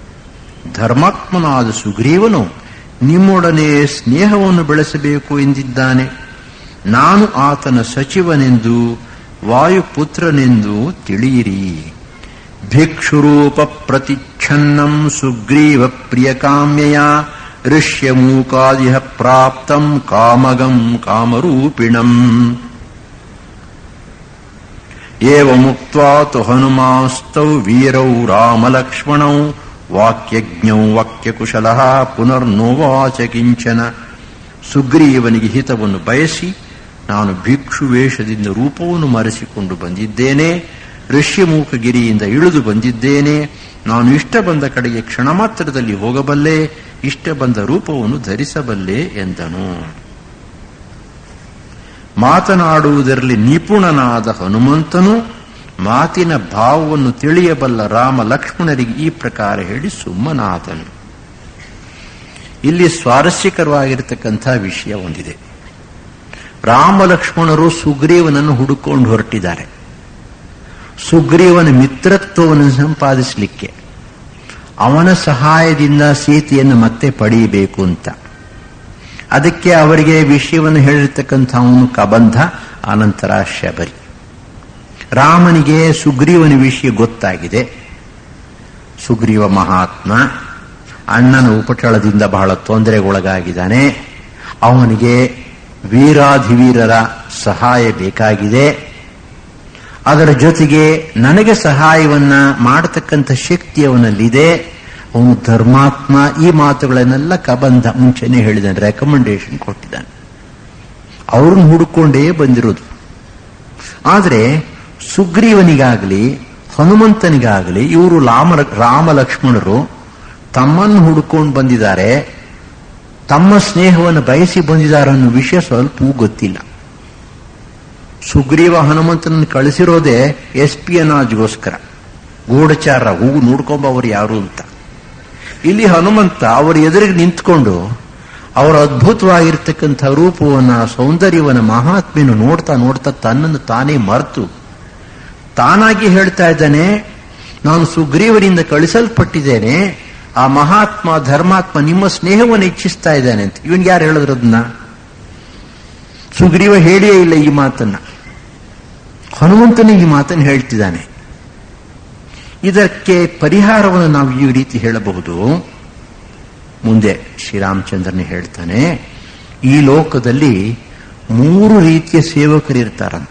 ಧರ್ಮಾತ್ಮನಾದ ಸುಗ್ರೀವನು ನಿಮ್ಮೊಡನೆ ಸ್ನೇಹವನ್ನು ಬೆಳೆಸಬೇಕು ಎಂದಿದ್ದಾನೆ. ನಾನು ಆತನ ಸಚಿವನೆಂದು, ವಾಯುಪುತ್ರನೆಂದು ತಿಳಿಯಿರಿ. ಭಿಕ್ಷುರೂಪ ಪ್ರತಿಚ್ಛನ್ನಂ ಸುಗ್ರೀವ ಪ್ರಿಯಕಾಮ್ಯಯ ಋಷ್ಯಮೂಕಾದಿಹ ಪ್ರಾಪ್ತಂ ಕಾಮಗಂ ಕಾಮರೂಪಿಣಂ. ಏವಮುಕ್ತ್ವಾ ತು ಹನುಮಾಸ್ತೌ ವೀರೌ ರಾಮಲಕ್ಷ್ಮಣೌ ವಾಕ್ಯಜ್ಞೌ ವಾಕ್ಯಕುಶಲಃ ಪುನರ್ನೋವಾಚ ಕಿಂಚನ. ಸುಗ್ರೀವನಿಗೆ ಹಿತವನ್ನು ಬಯಸಿ ನಾನು ಭಿಕ್ಷು ವೇಷದಿಂದ ರೂಪವನ್ನು ಮರೆಸಿಕೊಂಡು ಬಂದಿದ್ದೇನೆ. ಋಷ್ಯಮೂಕಗಿರಿಯಿಂದ ಇಳಿದು ಬಂದಿದ್ದೇನೆ. ನಾನು ಇಷ್ಟ ಬಂದ ಕಡೆಗೆ ಕ್ಷಣ ಮಾತ್ರದಲ್ಲಿ ಹೋಗಬಲ್ಲೆ, ಇಷ್ಟ ಬಂದ ರೂಪವನ್ನು ಧರಿಸಬಲ್ಲೆ ಎಂದನು. ಮಾತನಾಡುವುದರಲ್ಲಿ ನಿಪುಣನಾದ ಹನುಮಂತನು ಮಾತಿನ ಭಾವವನ್ನು ತಿಳಿಯಬಲ್ಲ ರಾಮ ಲಕ್ಷ್ಮಣರಿಗೆ ಈ ಪ್ರಕಾರ ಹೇಳಿ ಸುಮ್ಮನಾದನು. ಇಲ್ಲಿ ಸ್ವಾರಸ್ಯಕರವಾಗಿರತಕ್ಕಂಥ ವಿಷಯ ಒಂದಿದೆ. ರಾಮ ಲಕ್ಷ್ಮಣರು ಸುಗ್ರೀವನನ್ನು ಹುಡುಕೊಂಡು ಹೊರಟಿದ್ದಾರೆ. ಸುಗ್ರೀವನ ಮಿತ್ರತ್ವವನ್ನು ಸಂಪಾದಿಸಲಿಕ್ಕೆ. ಅವನ ಸಹಾಯದಿಂದ ಸೀತೆಯನ್ನು ಮತ್ತೆ ಪಡೆಯಬೇಕು ಅಂತ. ಅದಕ್ಕೆ ಅವರಿಗೆ ವಿಷಯವನ್ನು ಹೇಳಿರ್ತಕ್ಕಂಥ ಅವನು ಕಬಂಧ, ಅನಂತರ ಶಬರಿ. ರಾಮನಿಗೆ ಸುಗ್ರೀವನ ವಿಷಯ ಗೊತ್ತಾಗಿದೆ. ಸುಗ್ರೀವ ಮಹಾತ್ಮ ಅಣ್ಣನ ಉಪಟಳದಿಂದ ಬಹಳ ತೊಂದರೆಗೊಳಗಾಗಿದ್ದಾನೆ. ಅವನಿಗೆ ವೀರಾಧಿವೀರರ ಸಹಾಯ ಬೇಕಾಗಿದೆ. ಅದರ ಜೊತೆಗೆ ನನಗೆ ಸಹಾಯವನ್ನ ಮಾಡತಕ್ಕಂಥ ಶಕ್ತಿ ಅವನಲ್ಲಿದೆ. ಅವನು ಧರ್ಮಾತ್ಮ. ಈ ಮಾತುಗಳನ್ನೆಲ್ಲ ಕಬಂಧ ಮುಂಚೆನೆ ಹೇಳಿದ್ದಾನೆ, ರೆಕಮೆಂಡೇಶನ್ ಕೊಟ್ಟಿದ್ದಾನೆ. ಅವ್ರನ್ನ ಹುಡುಕೊಂಡೇ ಬಂದಿರೋದು. ಆದರೆ ಸುಗ್ರೀವನಿಗಾಗಲಿ ಹನುಮಂತನಿಗಾಗಲಿ ಇವರು ರಾಮ ಲಕ್ಷ್ಮಣರು ತಮ್ಮನ್ನು ಹುಡುಕೊಂಡು ಬಂದಿದ್ದಾರೆ, ತಮ್ಮ ಸ್ನೇಹವನ್ನು ಬಯಸಿ ಬಂದಿದ್ದಾರೆ ಅನ್ನೋ ವಿಷಯ ಸ್ವಲ್ಪವೂ ಗೊತ್ತಿಲ್ಲ. ಸುಗ್ರೀವ ಹನುಮಂತನನ್ನು ಕಳಿಸಿರೋದೇ ಎಸ್ಪಿಯನಾಜ್ಗೋಸ್ಕರ, ಗೂಢಚಾರ ಹೂವು ನೋಡ್ಕೊಂಬವರು ಯಾರು ಅಂತ. ಇಲ್ಲಿ ಹನುಮಂತ ಅವರ ಎದುರಿಗೆ ನಿಂತ್ಕೊಂಡು ಅವರ ಅದ್ಭುತವಾಗಿರ್ತಕ್ಕಂಥ ರೂಪವನ್ನ, ಸೌಂದರ್ಯವನ್ನ, ಮಹಾತ್ಮೆಯನ್ನು ನೋಡ್ತಾ ನೋಡ್ತಾ ತನ್ನನ್ನು ತಾನೇ ಮರೆತು ತಾನಾಗಿ ಹೇಳ್ತಾ ಇದ್ದಾನೆ, ನಾನು ಸುಗ್ರೀವನಿಂದ ಕಳಿಸಲ್ಪಟ್ಟಿದ್ದೇನೆ, ಆ ಮಹಾತ್ಮ ಧರ್ಮಾತ್ಮ ನಿಮ್ಮ ಸ್ನೇಹವನ್ನು ಇಚ್ಛಿಸ್ತಾ ಇದ್ದಾನೆ ಅಂತ. ಇವನ್ಗೆ ಯಾರು ಹೇಳಿದ್ರು ಅದನ್ನ? ಸುಗ್ರೀವ ಹೇಳಿಯೇ ಇಲ್ಲ ಈ ಮಾತನ್ನ. ಹನುಮಂತನೇ ಈ ಮಾತನ್ನು ಹೇಳ್ತಿದ್ದಾನೆ. ಇದಕ್ಕೆ ಪರಿಹಾರವನ್ನು ನಾವು ಈ ರೀತಿ ಹೇಳಬಹುದು. ಮುಂದೆ ಶ್ರೀರಾಮಚಂದ್ರನೇ ಹೇಳ್ತಾನೆ, ಈ ಲೋಕದಲ್ಲಿ 3 ರೀತಿಯ ಸೇವಕರಿರ್ತಾರಂತ.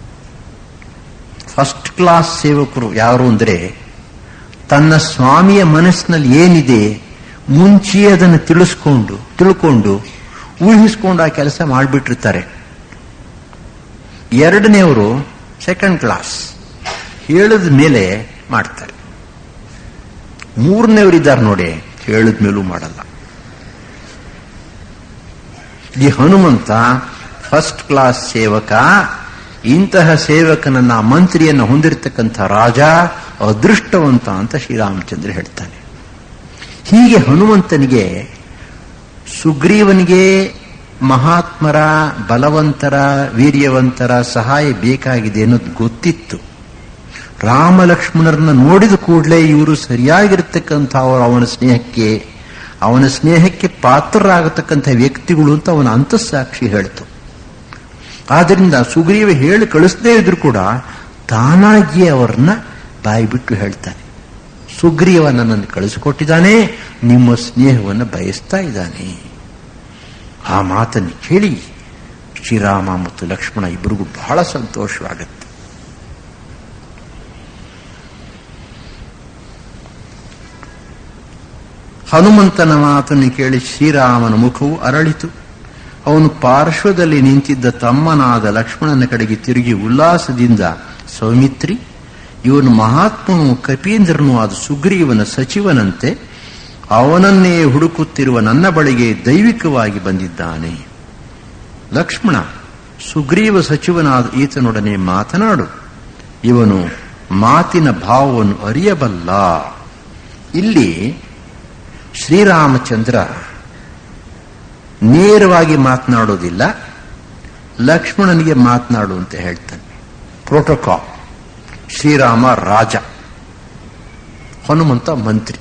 ಫಸ್ಟ್ ಕ್ಲಾಸ್ ಸೇವಕರು ಯಾರು ಅಂದ್ರೆ, ತನ್ನ ಸ್ವಾಮಿಯ ಮನಸ್ಸಿನಲ್ಲಿ ಏನಿದೆ ಮುಂಚೆ ಅದನ್ನು ತಿಳ್ಕೊಂಡು ಊಹಿಸ್ಕೊಂಡು ಆ ಕೆಲಸ ಮಾಡಿಬಿಟ್ಟಿರ್ತಾರೆ. ಎರಡನೇವರು ಸೆಕೆಂಡ್ ಕ್ಲಾಸ್, ಹೇಳಿದ ಮೇಲೆ ಮಾಡ್ತಾರೆ. ಮೂರನೇವರಿದ್ದಾರೆ ನೋಡಿ, ಹೇಳಿದ ಮೇಲೂ ಮಾಡಲ್ಲ. ಈ ಹನುಮಂತ ಫಸ್ಟ್ ಕ್ಲಾಸ್ ಸೇವಕ. ಇಂತಹ ಸೇವಕನನ್ನ, ಮಂತ್ರಿಯನ್ನು ಹೊಂದಿರತಕ್ಕಂಥ ರಾಜ ಅದೃಷ್ಟವಂತ ಅಂತ ಶ್ರೀರಾಮಚಂದ್ರ ಹೇಳ್ತಾನೆ. ಹೀಗೆ ಹನುಮಂತನಿಗೆ ಸುಗ್ರೀವನಿಗೆ ಮಹಾತ್ಮರ, ಬಲವಂತರ, ವೀರ್ಯವಂತರ ಸಹಾಯ ಬೇಕಾಗಿದೆ ಅನ್ನೋದು ಗೊತ್ತಿತ್ತು. ರಾಮ ಲಕ್ಷ್ಮಣರನ್ನ ನೋಡಿದ ಕೂಡಲೇ ಇವರು ಸರಿಯಾಗಿರ್ತಕ್ಕಂಥ ಅವನ ಸ್ನೇಹಕ್ಕೆ ಪಾತ್ರರಾಗತಕ್ಕಂಥ ವ್ಯಕ್ತಿಗಳು ಅಂತ ಅವನ ಅಂತಸ್ಸಾಕ್ಷಿ ಹೇಳ್ತು. ಆದ್ರಿಂದ ಸುಗ್ರೀವ ಹೇಳಿ ಕಳಿಸದೇ ಇದ್ರು ಕೂಡ ತಾನಾಗಿಯೇ ಅವರನ್ನ ಬಾಯಿಬಿಟ್ಟು ಹೇಳ್ತಾನೆ, ಸುಗ್ರೀವ ನನ್ನನ್ನು ಕಳಿಸಿಕೊಟ್ಟಿದ್ದಾನೆ, ನಿಮ್ಮ ಸ್ನೇಹವನ್ನು ಬಯಸ್ತಾ ಇದ್ದಾನೆ. ಆ ಮಾತನ್ನು ಕೇಳಿ ಶ್ರೀರಾಮ ಮತ್ತು ಲಕ್ಷ್ಮಣ ಇಬ್ಬರಿಗೂ ಬಹಳ ಸಂತೋಷವಾಗುತ್ತೆ. ಹನುಮಂತನ ಮಾತನ್ನು ಕೇಳಿ ಶ್ರೀರಾಮನ ಮುಖವು ಅರಳಿತು. ಅವನು ಪಾರ್ಶ್ವದಲ್ಲಿ ನಿಂತಿದ್ದ ತಮ್ಮನಾದ ಲಕ್ಷ್ಮಣನ ಕಡೆಗೆ ತಿರುಗಿ ಉಲ್ಲಾಸದಿಂದ, ಸೌಮಿತ್ರಿ, ಇವನು ಮಹಾತ್ಮನು ಕಪೀಂದ್ರನು ಆದ ಸುಗ್ರೀವನ ಸಚಿವನಂತೆ ಅವನನ್ನೇ ಹುಡುಕುತ್ತಿರುವ ನನ್ನ ಬಳಿಗೆ ದೈವಿಕವಾಗಿ ಬಂದಿದ್ದಾನೆ. ಲಕ್ಷ್ಮಣ, ಸುಗ್ರೀವ ಸಚಿವನಾದ ಈತನೊಡನೆ ಮಾತನಾಡು, ಇವನು ಮಾತಿನ ಭಾವವನ್ನು ಅರಿಯಬಲ್ಲ. ಇಲ್ಲಿ ಶ್ರೀರಾಮಚಂದ್ರ ನೇರವಾಗಿ ಮಾತನಾಡೋದಿಲ್ಲ, ಲಕ್ಷ್ಮಣನಿಗೆ ಮಾತನಾಡು ಅಂತ ಹೇಳ್ತಾನೆ. ಪ್ರೋಟೋಕಾಲ್. ಶ್ರೀರಾಮ ರಾಜ, ಹನುಮಂತ ಮಂತ್ರಿ,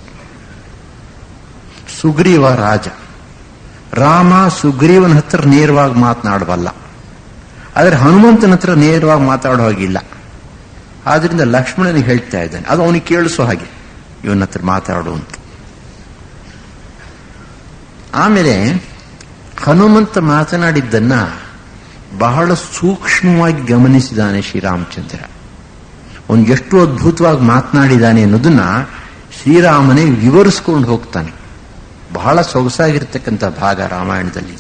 ಸುಗ್ರೀವ ರಾಜ. ರಾಮ ಸುಗ್ರೀವನ ಹತ್ರ ನೇರವಾಗಿ ಮಾತನಾಡಬಲ್ಲ, ಆದರೆ ಹನುಮಂತನ ಹತ್ರ ನೇರವಾಗಿ ಮಾತಾಡೋ ಹಾಗಿಲ್ಲ. ಆದ್ರಿಂದ ಲಕ್ಷ್ಮಣನಿಗೆ ಹೇಳ್ತಾ ಇದ್ದಾನೆ, ಅದು ಅವನಿಗೆ ಕೇಳಿಸೋ ಹಾಗೆ, ಇವನ ಹತ್ರ ಮಾತಾಡು ಅಂತ. ಆಮೇಲೆ ಹನುಮಂತ ಮಾತನಾಡಿದ್ದನ್ನ ಬಹಳ ಸೂಕ್ಷ್ಮವಾಗಿ ಗಮನಿಸಿದ್ದಾನೆ ಶ್ರೀರಾಮಚಂದ್ರ. ಅವನು ಎಷ್ಟು ಅದ್ಭುತವಾಗಿ ಮಾತನಾಡಿದ್ದಾನೆ ಅನ್ನೋದನ್ನ ಶ್ರೀರಾಮನೇ ವಿವರಿಸ್ಕೊಂಡು ಹೋಗ್ತಾನೆ. ಬಹಳ ಸೊಗಸಾಗಿರ್ತಕ್ಕಂಥ ಭಾಗ ರಾಮಾಯಣದಲ್ಲಿ.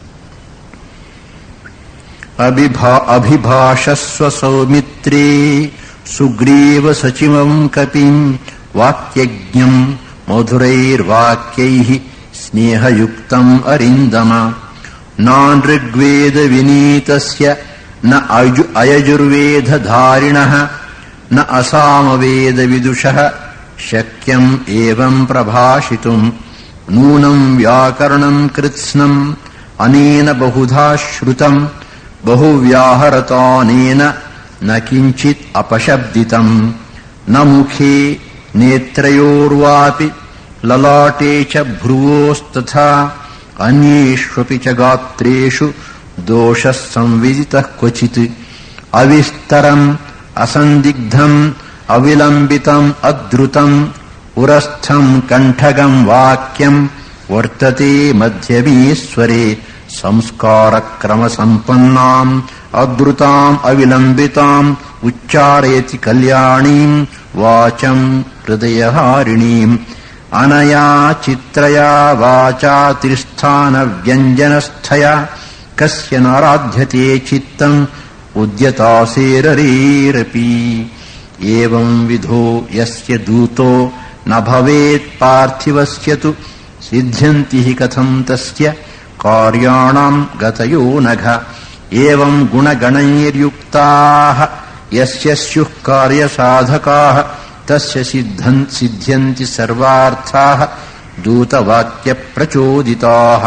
ಅಭಿಭಾಷಸ್ವ ಸೌಮಿತ್ರೇ ಸುಗ್ರೀವ ಸಚಿವಂ ಕಪಿಂ ವಾಕ್ಯಜ್ಞಂ ಮಧುರೈರ್ವಾಕ್ಯೈಃ ಸ್ನೇಹಯುಕ್ತಂ ಅರಿಂದಮ ನಾನ್ ಋಗ್ವೇದ ವಿನೀತಸ್ಯ ನ ಅಯಜುರ್ವೇದ ಧಾರಿಣಃ ನ ಅಸಾಮವೇದ ವಿದುಷಃ ಶಕ್ಯಂ ಏವಂ ಪ್ರಭಾಷಿತುಂ ನೂನಂ ವ್ಯಾಕರಣಂ ಕೃತ್ಸ್ನಂ ಅನೇನ ಬಹುಧಾ ಶ್ರುತಂ ಬಹುವ್ಯಾಹರತಾನೇನ ನ ಕಿಂಚಿತ್ ಅಪಶಬ್ದಿತಂ ನ ಮುಖೇ ನೇತ್ರಯೋರ್ವಾಪಿ ಲಲಾಟೆ ಚ ಭ್ರುವೋಸ್ತಥಾ ಅನ್ಯೇಷ್ವಪಿ ಚ ಗಾತ್ರೇಷು ದೋಷಃ ಸಂವಿದಿತಃ ಕ್ವಚಿತ್ ಅವಿಸ್ತರಂ ಅಸಂದಿಗ್ಧಂ ಅವಿಲಂಬಿತಂ ಅದ್ರುತಂ ಉರಸ್ಥಂ ಕಂಠಗಂ ವಾಕ್ಯಂ ವರ್ತತೆ ಮಧ್ಯವೀಶ್ವರೇ ಸಂಸ್ಕಾರ ಕ್ರಮ ಸಂಪನ್ನಾಂ ಅದ್ರುತಾಂ ಅವಿಲಂಬಿತಾಂ ಉಚ್ಚಾರಯತಿ ಕಲ್ಯಾಣೀಂ ವಾಚಂ ಹೃದಯಹಾರಿಣೀಂ ಅನಯಾ ಚಿತ್ರಯಾ ವಾಚಾ ತ್ರಿಸ್ಥಾನ ವ್ಯಂಜನಸ್ಥಯ ಕಸ್ಯ ನಾರಾಧ್ಯತೆ ಚಿತ್ತಂ ಉದ್ಯತಾಸೇರರೇರಪಿ ಏವಂ ವಿಧೋ ಯಸ್ಯ ದೂತೋ ನ ಭವೇತ್ ಪಾರ್ಥಿವಸ್ಯ ತು ಸಿದ್ಧ್ಯಂತಿ ಹಿ ಕಥಂ ತಸ್ಯ ಕಾರ್ಯಾಣಾಂ ಗತಯೋ ನಘ ಏವಂ ಗುಣಗಣೈರ್ಯುಕ್ತಾಃ ಯಸ್ಯ ಸ್ಯುಃ ಕಾರ್ಯಸಾಧಕಾಃ ತಸ್ಯ ಸಿದ್ಧ್ಯಂತಿ ಸರ್ವಾರ್ಥಾಃ ದೂತವಾಕ್ಯ ಪ್ರಚೋದಿತಾಃ.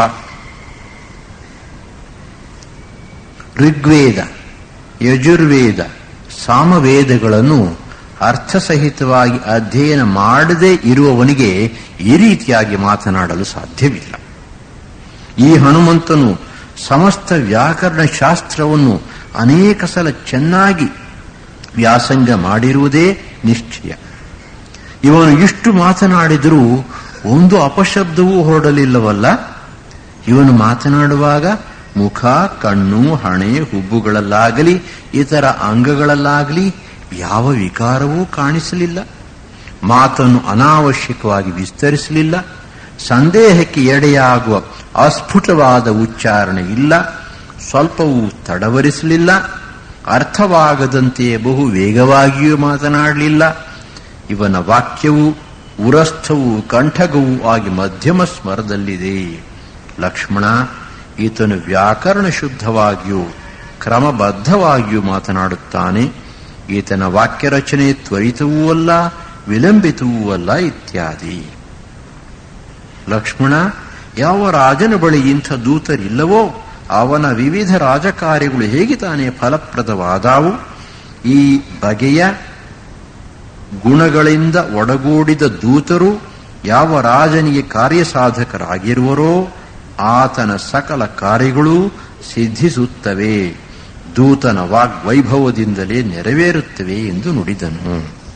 ಋಗ್ವೇದ, ಯಜುರ್ವೇದ, ಸಾಮವೇದಗಳನ್ನು ಅರ್ಥಸಹಿತವಾಗಿ ಅಧ್ಯಯನ ಮಾಡದೇ ಇರುವವನಿಗೆ ಈ ರೀತಿಯಾಗಿ ಮಾತನಾಡಲು ಸಾಧ್ಯವಿಲ್ಲ. ಈ ಹನುಮಂತನು ಸಮಸ್ತ ವ್ಯಾಕರಣ ಶಾಸ್ತ್ರವನ್ನು ಅನೇಕ ಸಲ ಚೆನ್ನಾಗಿ ವ್ಯಾಸಂಗ ಮಾಡಿರುವುದೇ ನಿಶ್ಚಯ. ಇವನು ಇಷ್ಟು ಮಾತನಾಡಿದರೂ ಒಂದು ಅಪಶಬ್ದವೂ ಹೊರಡಲಿಲ್ಲವಲ್ಲ. ಇವನು ಮಾತನಾಡುವಾಗ ಮುಖ, ಕಣ್ಣು, ಹಣೆ, ಹುಬ್ಬುಗಳಲ್ಲಾಗಲಿ ಇತರ ಅಂಗಗಳಲ್ಲಾಗಲಿ ಯಾವ ವಿಕಾರವೂ ಕಾಣಿಸಲಿಲ್ಲ. ಮಾತನ್ನು ಅನಾವಶ್ಯಕವಾಗಿ ವಿಸ್ತರಿಸಲಿಲ್ಲ. ಸಂದೇಹಕ್ಕೆ ಎಡೆಯಾಗುವ ಅಸ್ಫುಟವಾದ ಉಚ್ಚಾರಣೆ ಇಲ್ಲ. ಸ್ವಲ್ಪವೂ ತಡವರಿಸಲಿಲ್ಲ. ಅರ್ಥವಾಗದಂತೆಯೇ ಬಹು ವೇಗವಾಗಿಯೂ ಮಾತನಾಡಲಿಲ್ಲ. ಇವನ ವಾಕ್ಯವು ಉರಸ್ಥವೂ ಕಂಠಗವೂ ಆಗಿ ಮಧ್ಯಮ ಸ್ವರದಲ್ಲಿದೆ. ಲಕ್ಷ್ಮಣ, ಈತನು ವ್ಯಾಕರಣ ಶುದ್ಧವಾಗಿಯೂ ಕ್ರಮಬದ್ಧವಾಗಿಯೂ ಮಾತನಾಡುತ್ತಾನೆ. ಈತನ ವಾಕ್ಯ ರಚನೆ ತ್ವರಿತವೂ ಅಲ್ಲ, ವಿಳಂಬಿತವೂ ಅಲ್ಲ ಇತ್ಯಾದಿ. ಲಕ್ಷ್ಮಣ, ಯಾವ ರಾಜನ ಬಳಿ ಇಂಥ ದೂತರಿಲ್ಲವೋ ಅವನ ವಿವಿಧ ರಾಜಕಾರ್ಯಗಳು ಹೇಗೆ ತಾನೇ ಫಲಪ್ರದವಾದವು. ಈ ಬಗೆಯ ಗುಣಗಳಿಂದ ಒಡಗೂಡಿದ ದೂತರು ಯಾವ ರಾಜನಿಗೆ ಕಾರ್ಯಸಾಧಕರಾಗಿರುವರೋ ಆತನ ಸಕಲ ಕಾರ್ಯಗಳು ಸಿದ್ಧಿಸುತ್ತವೆ, ದೂತನ ವಾಗ್ವೈಭವದಿಂದಲೇ ನೆರವೇರುತ್ತವೆ ಎಂದು ನುಡಿದನು.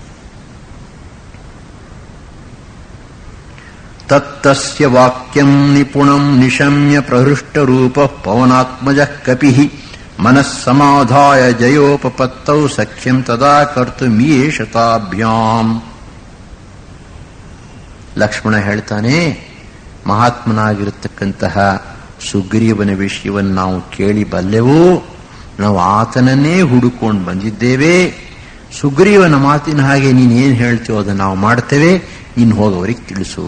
ತತ್ತಸ್ಯ ವಾಕ್ಯಂ ನಿಪುಣಂ ನಿಶಮ್ಯ ಪ್ರಹೃಷ್ಟರೂಪ ಪವನಾತ್ಮಜಃ ಕಪಿಃ ಮನಸ್ಸಮಾಧಾಯ ಜಯೋಪಪತ್ತೌ ಸಖ್ಯಂ ತದಾ ಕರ್ತುಮಿಯೇಷತಾಭ್ಯಾಂ. ಲಕ್ಷ್ಮಣ ಹೇಳ್ತಾನೆ, ಮಹಾತ್ಮನಾಗಿರತಕ್ಕಂತಹ ಸುಗ್ರೀವನ ವಿಷಯವನ್ನು ನಾವು ಕೇಳಿ ಬಲ್ಲೆವೋ, ನಾವು ಆತನನ್ನೇ ಹುಡುಕೊಂಡು ಬಂದಿದ್ದೇವೆ. ಸುಗ್ರೀವನ ಮಾತಿನ ಹಾಗೆ ನೀನೇನು ಹೇಳ್ತೀವೋ ಅದನ್ನು ನಾವು ಮಾಡ್ತೇವೆ, ನೀನು ಹೋಗೋವರಿಗೆ ತಿಳಿಸು.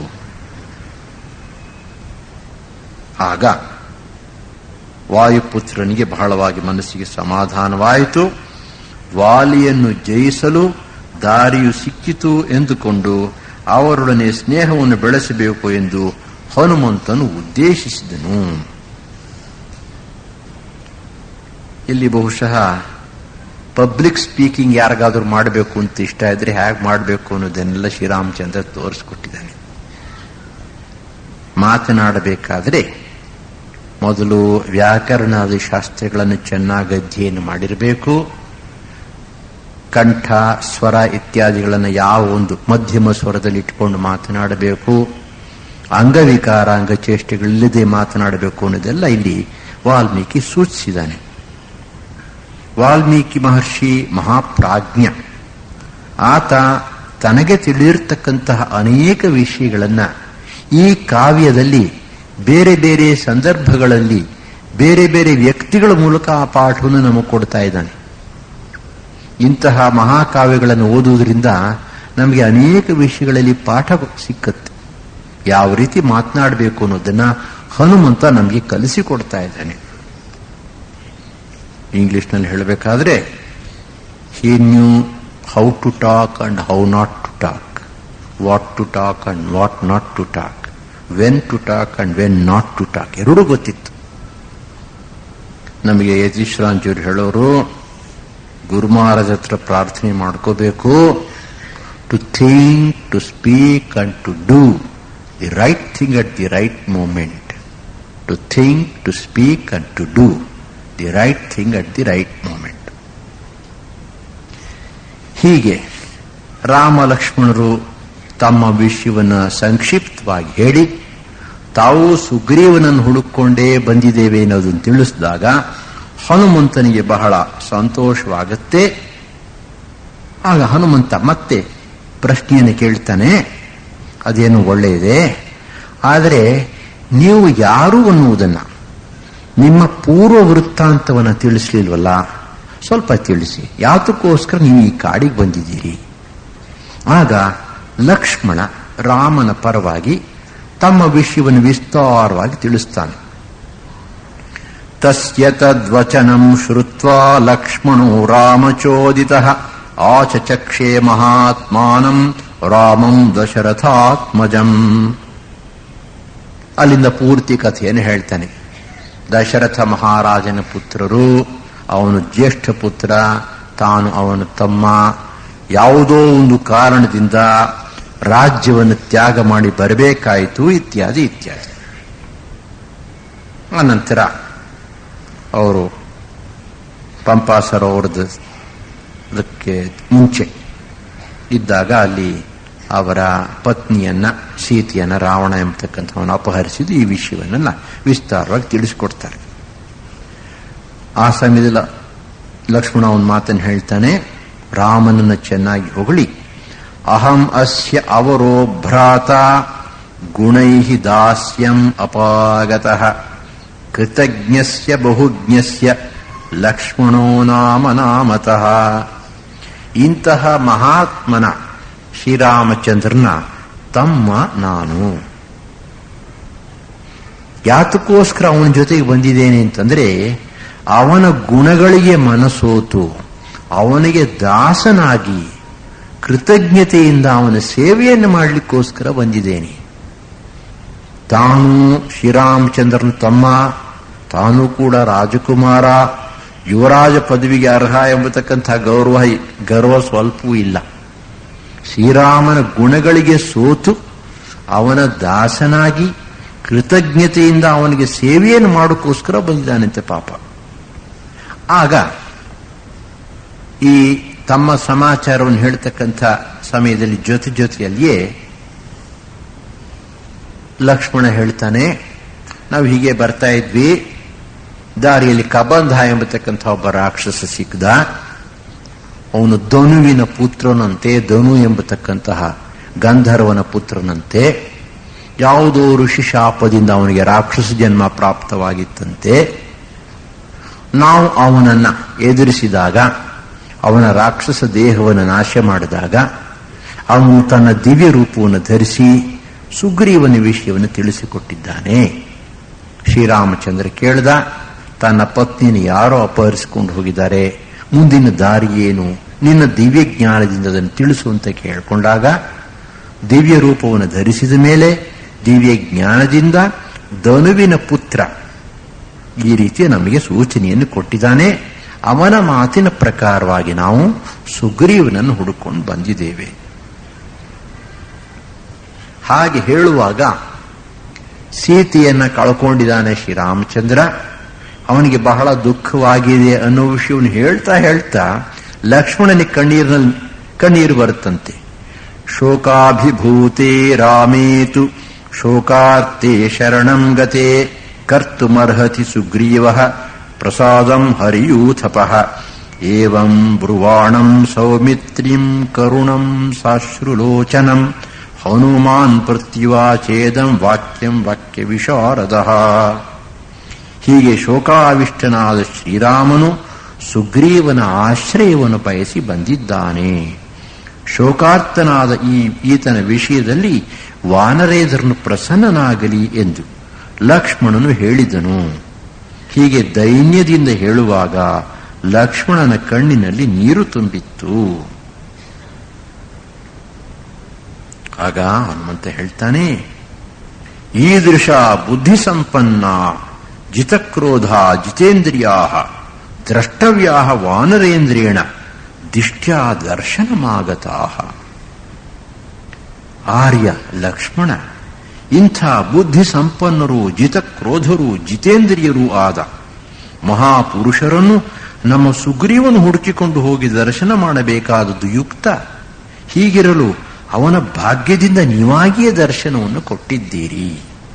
ಆಗ ವಾಯುಪುತ್ರನಿಗೆ ಬಹಳವಾಗಿ ಮನಸ್ಸಿಗೆ ಸಮಾಧಾನವಾಯಿತು. ವಾಲಿಯನ್ನು ಜಯಿಸಲು ದಾರಿಯು ಸಿಕ್ಕಿತು ಎಂದುಕೊಂಡು ಅವರೊಡನೆ ಸ್ನೇಹವನ್ನು ಬೆಳೆಸಬೇಕು ಎಂದು ಹನುಮಂತನು ಉದ್ದೇಶಿಸಿದನು. ಇಲ್ಲಿ ಬಹುಶಃ ಪಬ್ಲಿಕ್ ಸ್ಪೀಕಿಂಗ್ ಯಾರಿಗಾದ್ರೂ ಮಾಡಬೇಕು ಅಂತ ಇಷ್ಟ ಇದ್ರೆ ಹೇಗೆ ಮಾಡಬೇಕು ಅನ್ನೋದನ್ನೆಲ್ಲ ಶ್ರೀರಾಮಚಂದ್ರ ತೋರಿಸ್ಕೊಟ್ಟಿದ್ದಾನೆ. ಮಾತನಾಡಬೇಕಾದ್ರೆ ಮೊದಲು ವ್ಯಾಕರಣಾದಿ ಶಾಸ್ತ್ರಗಳನ್ನು ಚೆನ್ನಾಗಿ ಅಧ್ಯಯನ ಮಾಡಿರಬೇಕು. ಕಂಠ, ಸ್ವರ ಇತ್ಯಾದಿಗಳನ್ನು ಯಾವ ಒಂದು ಮಧ್ಯಮ ಸ್ವರದಲ್ಲಿ ಇಟ್ಕೊಂಡು ಮಾತನಾಡಬೇಕು. ಅಂಗವಿಕಾರ, ಅಂಗಚೇಷ್ಟೆಗಳಿಲ್ಲದೆ ಮಾತನಾಡಬೇಕು ಅನ್ನೋದೆಲ್ಲ ಇಲ್ಲಿ ವಾಲ್ಮೀಕಿ ಸೂಚಿಸಿದ್ದಾನೆ. ವಾಲ್ಮೀಕಿ ಮಹರ್ಷಿ ಮಹಾಪ್ರಾಜ್ಞ. ಆತ ತನಗೆ ತಿಳಿದಿರತಕ್ಕಂತಹ ಅನೇಕ ವಿಷಯಗಳನ್ನು ಈ ಕಾವ್ಯದಲ್ಲಿ ಬೇರೆ ಬೇರೆ ಸಂದರ್ಭಗಳಲ್ಲಿ ಬೇರೆ ಬೇರೆ ವ್ಯಕ್ತಿಗಳ ಮೂಲಕ ಆ ಪಾಠವನ್ನು ನಮಗೆ ಕೊಡ್ತಾ ಇದ್ದಾನೆ. ಇಂತಹ ಮಹಾಕಾವ್ಯಗಳನ್ನು ಓದುವುದರಿಂದ ನಮಗೆ ಅನೇಕ ವಿಷಯಗಳಲ್ಲಿ ಪಾಠ ಸಿಕ್ಕತ್ತೆ. ಯಾವ ರೀತಿ ಮಾತನಾಡಬೇಕು ಅನ್ನೋದನ್ನ ಹನುಮಂತ ನಮಗೆ ಕಲಿಸಿಕೊಡ್ತಾ ಇದ್ದಾನೆ. ಇಂಗ್ಲಿಷ್ನಲ್ಲಿ ಹೇಳಬೇಕಾದ್ರೆ he knew how to talk and how not to talk, what to talk and what not to talk, when to talk and when not to talk. ಎರಡೂ ಗೊತ್ತಿತ್ತು. ನಮಗೆ ಯತೀಶ್ವರಾಂಜಿಯವರು ಹೇಳೋರು, ಗುರು ಮಹಾರಾಜ್ ಹತ್ರ ಪ್ರಾರ್ಥನೆ ಮಾಡ್ಕೋಬೇಕು. To think, to speak and to do the right thing at the right moment. To think, to speak and to do the right thing at the right moment. ಹೀಗೆ ರಾಮ ಲಕ್ಷ್ಮಣರು ತಮ್ಮ ವಿಷಯವನ್ನು ಸಂಕ್ಷಿಪ್ತವಾಗಿ ಹೇಳಿ ತಾವು ಸುಗ್ರೀವನನ್ನು ಹುಡುಕೊಂಡೇ ಬಂದಿದ್ದೇವೆ ಅನ್ನೋದನ್ನು ತಿಳಿಸಿದಾಗ ಹನುಮಂತನಿಗೆ ಬಹಳ ಸಂತೋಷವಾಗುತ್ತೆ. ಆಗ ಹನುಮಂತ ಮತ್ತೆ ಪ್ರಶ್ನೆಯನ್ನು ಕೇಳ್ತಾನೆ, ಅದೇನು ಒಳ್ಳೆಯದೇ, ಆದರೆ ನೀವು ಯಾರು ಅನ್ನುವುದನ್ನ, ನಿಮ್ಮ ಪೂರ್ವ ವೃತ್ತಾಂತವನ್ನು ತಿಳಿಸಲಿಲ್ವಲ್ಲ, ಸ್ವಲ್ಪ ತಿಳಿಸಿ, ಯಾತಕ್ಕೋಸ್ಕರ ನೀವು ಈ ಕಾಡಿಗೆ ಬಂದಿದ್ದೀರಿ. ಆಗ ಲಕ್ಷ್ಮಣ ರಾಮನ ಪರವಾಗಿ ತಮ್ಮ ವಿಷಯವನ್ನು ವಿಸ್ತಾರವಾಗಿ ತಿಳಿಸ್ತಾನೆ. ತಸ್ಯ ತದ್ವಚನಂ ಶ್ರುತ್ವಾ ಲಕ್ಷ್ಮಣೋ ರಾಮಚೋದಿತಃ ಆಚಚಕ್ಷೇ ಮಹಾತ್ಮಾನಂ ರಾಮಂ ದಶರಥಾತ್ಮಜಂ. ಅಲ್ಲಿಂದ ಪೂರ್ತಿ ಕಥೆಯನ್ನು ಹೇಳ್ತಾನೆ. ದಶರಥ ಮಹಾರಾಜನ ಪುತ್ರರು, ಅವನು ಜ್ಯೇಷ್ಠ ಪುತ್ರ, ತಾನು ಅವನ ತಮ್ಮ ಯಾವುದೋ ಒಂದು ಕಾರಣದಿಂದ ರಾಜ್ಯವನ್ನು ತ್ಯಾಗ ಮಾಡಿ ಬರಬೇಕಾಯಿತು, ಇತ್ಯಾದಿ ಇತ್ಯಾದಿ. ಆನಂತರ ಅವರು ಪಂಪಾ ಸರೋವರದಕ್ಕೆ ಮುಂಚೆ ಇದ್ದಾಗ ಅಲ್ಲಿ ಅವರ ಪತ್ನಿಯನ್ನ, ಸೀತೆಯನ್ನ ರಾವಣ ಎಂಬತಕ್ಕಂಥವನ್ನ ಅಪಹರಿಸಿದ್ದು, ಈ ವಿಷಯವನ್ನೆಲ್ಲ ವಿಸ್ತಾರವಾಗಿ ತಿಳಿಸಿಕೊಡ್ತಾರೆ. ಆ ಸಮಯದಲ್ಲಿ ಲಕ್ಷ್ಮಣ ಒಂದು ಮಾತನ್ನು ಹೇಳ್ತಾನೆ, ರಾಮನನ್ನು ಚೆನ್ನಾಗಿ ಹೊಗಳಿ, ಅಹಂ ಅಸ್ಯ ಅವರೋ ಭ್ರಾತ ಗುಣೈಃ ದಾಸ್ಯಂ ಅಪಾಗತಃ ಕೃತಜ್ಞಸ್ಯ ಬಹುಜ್ಞಸ್ಯ ಲಕ್ಷ್ಮಣೋ ನಾಮ ನಾಮತಃ. ಇಂತಹ ಮಹಾತ್ಮನ ಶ್ರೀರಾಮಚಂದ್ರನ ತಮ್ಮ ನಾನು. ಯಾತಕ್ಕೋಸ್ಕರ ಅವನ ಜೊತೆಗೆ ಬಂದಿದ್ದೇನೆ ಅಂತಂದ್ರೆ, ಅವನ ಗುಣಗಳಿಗೆ ಮನಸೋತು ಅವನಿಗೆ ದಾಸನಾಗಿ ಕೃತಜ್ಞತೆಯಿಂದ ಅವನ ಸೇವೆಯನ್ನು ಮಾಡಲಿಕ್ಕೋಸ್ಕರ ಬಂದಿದ್ದೇನೆ. ತಾನು ಶ್ರೀರಾಮಚಂದ್ರನ ತಮ್ಮ, ತಾನು ಕೂಡ ರಾಜಕುಮಾರ, ಯುವರಾಜ ಪದವಿಗೆ ಅರ್ಹ ಎಂಬತಕ್ಕಂಥ ಗರ್ವ ಸ್ವಲ್ಪವೂ ಇಲ್ಲ. ಶ್ರೀರಾಮನ ಗುಣಗಳಿಗೆ ಸೋತು ಅವನ ದಾಸನಾಗಿ ಕೃತಜ್ಞತೆಯಿಂದ ಅವನಿಗೆ ಸೇವೆಯನ್ನು ಮಾಡೋಕ್ಕೋಸ್ಕರ ಬಂದಿದ್ದಾನಂತೆ ಪಾಪ. ಆಗ ಈ ತಮ್ಮ ಸಮಾಚಾರವನ್ನು ಹೇಳ್ತಕ್ಕಂಥ ಸಮಯದಲ್ಲಿ ಜೊತೆಯಲ್ಲಿಯೇ ಲಕ್ಷ್ಮಣ ಹೇಳ್ತಾನೆ, ನಾವು ಹೀಗೆ ಬರ್ತಾ ಇದ್ವಿ, ದಾರಿಯಲ್ಲಿ ಕಬಂಧ ಎಂಬತಕ್ಕಂಥ ಒಬ್ಬ ರಾಕ್ಷಸ ಸಿಕ್ಕದ. ಅವನು ಧನುವಿನ ಪುತ್ರನಂತೆ, ಧನು ಎಂಬತಕ್ಕಂತಹ ಗಂಧರ್ವನ ಪುತ್ರನಂತೆ. ಯಾವುದೋ ಋಷಿ ಶಾಪದಿಂದ ಅವನಿಗೆ ರಾಕ್ಷಸ ಜನ್ಮ ಪ್ರಾಪ್ತವಾಗಿತ್ತಂತೆ. ನಾವು ಅವನನ್ನ ಎದುರಿಸಿದಾಗ, ಅವನ ರಾಕ್ಷಸ ದೇಹವನ್ನು ನಾಶ ಮಾಡಿದಾಗ, ಅವನು ತನ್ನ ದಿವ್ಯ ರೂಪವನ್ನು ಧರಿಸಿ ಸುಗ್ರೀವನ ವಿಷಯವನ್ನು ತಿಳಿಸಿಕೊಟ್ಟಿದ್ದಾನೆ. ಶ್ರೀರಾಮಚಂದ್ರ ಕೇಳಿದ, ತನ್ನ ಪತ್ನಿಯನ್ನು ಯಾರೋ ಅಪಹರಿಸಿಕೊಂಡು ಹೋಗಿದ್ದಾರೆ, ಮುಂದಿನ ದಾರಿ ಏನು, ನಿನ್ನ ದಿವ್ಯ ಜ್ಞಾನದಿಂದ ಅದನ್ನು ತಿಳಿಸು ಅಂತ ಕೇಳಿಕೊಂಡಾಗ, ದಿವ್ಯ ರೂಪವನ್ನು ಧರಿಸಿದ ಮೇಲೆ ದಿವ್ಯ ಜ್ಞಾನದಿಂದ ಧನುವಿನ ಪುತ್ರ ಈ ರೀತಿ ನಮಗೆ ಸೂಚನೆಯನ್ನು ಕೊಟ್ಟಿದ್ದಾನೆ. ಅವನ ಮಾತಿನ ಪ್ರಕಾರವಾಗಿ ನಾವು ಸುಗ್ರೀವನನ್ನು ಹುಡುಕೊಂಡು ಬಂದಿದ್ದೇವೆ. ಹಾಗೆ ಹೇಳುವಾಗ ಸೀತೆಯನ್ನ ಕಳ್ಕೊಂಡಿದ್ದಾನೆ ಶ್ರೀರಾಮಚಂದ್ರ. ಅವನಿಗೆ ಬಹಳ ದುಃಖವಾಗಿದೆ ಅನ್ನೋ ವಿಷಯವನ್ನು ಹೇಳ್ತಾ ಹೇಳ್ತಾ ಲಕ್ಷ್ಮಣನಿಗೆ ಕಣ್ಣೀರು ಬರುತ್ತಂತೆ. ಶೋಕಾಭಿಭೂತೆ ರಾಮೇತು ಶೋಕಾರ್ತೆ ಶರಣಂ ಗತೆ ಕರ್ತುಮರ್ಹತಿ ಸುಗ್ರೀವಃ ಪ್ರಸಾದಂ ಹರಿಯೂಥಪಃ ಏವಂ ಬ್ರುವಾಣಂ ಸೌಮಿತ್ರಿಂ ಕರುಣಂ ಸಾಶ್ರುಲೋಚನಂ ಹನುಮಾನ್ ಪ್ರತ್ಯುವಾಚೇದಂ ವಾಕ್ಯಂ ವಾಕ್ಯ ವಿಶಾರದಃ. ಹೀಗೆ ಶೋಕಾವಿಷ್ಟನಾದ ಶ್ರೀರಾಮನು ಸುಗ್ರೀವನ ಆಶ್ರಯವನ್ನು ಬಯಸಿ ಬಂದಿದ್ದಾನೆ. ಶೋಕಾರ್ತನಾದ ಈತನ ವಿಷಯದಲ್ಲಿ ವಾನರೇಂದ್ರನು ಪ್ರಸನ್ನನಾಗಲಿ ಎಂದು ಲಕ್ಷ್ಮಣನು ಹೇಳಿದನು. ಹೀಗೆ ದೈನ್ಯದಿಂದ ಹೇಳುವಾಗ ಲಕ್ಷ್ಮಣನ ಕಣ್ಣಿನಲ್ಲಿ ನೀರು ತುಂಬಿತ್ತು. ಆಗ ಹನುಮಂತ ಹೇಳ್ತಾನೆ, ಈದೃಶ ಬುದ್ಧಿ ಸಂಪನ್ನ ಜಿತಕ್ರೋಧ ಜಿತೇಂದ್ರಿಯಾ ದ್ರಷ್ಟವ್ಯಾ ವಾನರೇಂದ್ರೇಣ ದಿಷ್ಟ್ಯಾ ದರ್ಶನಮಾಗತಾ. ಆರ್ಯ ಲಕ್ಷ್ಮಣ ಇಂಥ ಬುದ್ಧಿ ಸಂಪನ್ನರು, ಜಿತಕ್ರೋಧರು, ಜಿತೇಂದ್ರಿಯರೂ ಆದ ಮಹಾಪುರುಷರನ್ನು ನಮ್ಮ ಸುಗ್ರೀವನು ಹುಡುಕಿಕೊಂಡು ಹೋಗಿ ದರ್ಶನ ಮಾಡಬೇಕಾದದ್ದು ಯುಕ್ತ. ಹೀಗಿರಲು ಅವನ ಭಾಗ್ಯದಿಂದ ನೀವಾಗಿಯೇ ದರ್ಶನವನ್ನು ಕೊಟ್ಟಿದ್ದೀರಿ.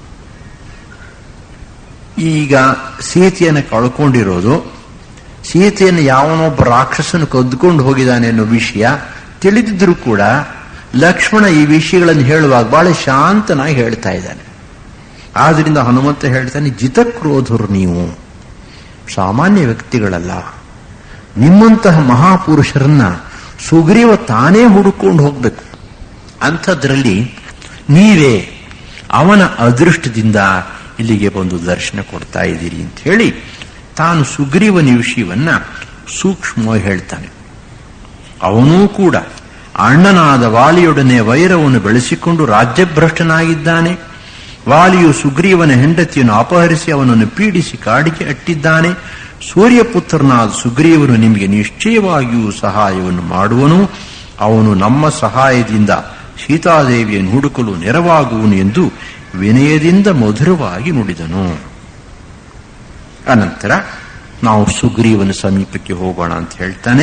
ಈಗ ಸೀತೆಯನ್ನು ಕಳ್ಕೊಂಡಿರೋದು, ಸೀತೆಯನ್ನು ಯಾವನೊಬ್ಬ ರಾಕ್ಷಸನು ಕದ್ದುಕೊಂಡು ಹೋಗಿದ್ದಾನೆ ಅನ್ನೋ ವಿಷಯ ತಿಳಿದಿದ್ರೂ ಕೂಡ ಲಕ್ಷ್ಮಣ ಈ ವಿಷಯಗಳನ್ನು ಹೇಳುವಾಗ ಬಹಳ ಶಾಂತನಾಗಿ ಹೇಳ್ತಾ ಇದ್ದಾನೆ. ಆದ್ರಿಂದ ಹನುಮಂತ ಹೇಳ್ತಾನೆ, ಜಿತಕ್ರೋಧರು ನೀವು ಸಾಮಾನ್ಯ ವ್ಯಕ್ತಿಗಳಲ್ಲ. ನಿಮ್ಮಂತಹ ಮಹಾಪುರುಷರನ್ನ ಸುಗ್ರೀವ ತಾನೇ ಹುಡುಕೊಂಡು ಹೋಗ್ಬೇಕು. ಅಂಥದ್ರಲ್ಲಿ ನೀವೇ ಅವನ ಅದೃಷ್ಟದಿಂದ ಇಲ್ಲಿಗೆ ಬಂದು ದರ್ಶನ ಕೊಡ್ತಾ ಇದ್ದೀರಿ ಅಂತ ಹೇಳಿ ತಾನು ಸುಗ್ರೀವನ ವಿಷಯವನ್ನ ಸೂಕ್ಷ್ಮವಾಗಿ ಹೇಳ್ತಾನೆ. ಅವನೂ ಕೂಡ ಅಣ್ಣನಾದ ವಾಲಿಯೊಡನೆ ವೈರವನ್ನು ಬೆಳೆಸಿಕೊಂಡು ರಾಜ್ಯಭ್ರಷ್ಟನಾಗಿದ್ದಾನೆ. ವಾಲಿಯು ಸುಗ್ರೀವನ ಹೆಂಡತಿಯನ್ನು ಅಪಹರಿಸಿ ಅವನನ್ನು ಪೀಡಿಸಿ ಕಾಡಿಗೆ ಅಟ್ಟಿದ್ದಾನೆ. ಸೂರ್ಯಪುತ್ರನಾದ ಸುಗ್ರೀವನು ನಿಮಗೆ ನಿಶ್ಚಯವಾಗಿಯೂ ಸಹಾಯವನ್ನು ಮಾಡುವನು. ಅವನು ನಮ್ಮ ಸಹಾಯದಿಂದ ಸೀತಾದೇವಿಯನ್ನು ಹುಡುಕಲು ನೆರವಾಗುವನು ಎಂದು ವಿನಯದಿಂದ ಮಧುರವಾಗಿ ನುಡಿದನು. ಅನಂತರ ನಾವು ಸುಗ್ರೀವನ ಸಮೀಪಕ್ಕೆ ಹೋಗೋಣ ಅಂತ ಹೇಳ್ತಾನೆ.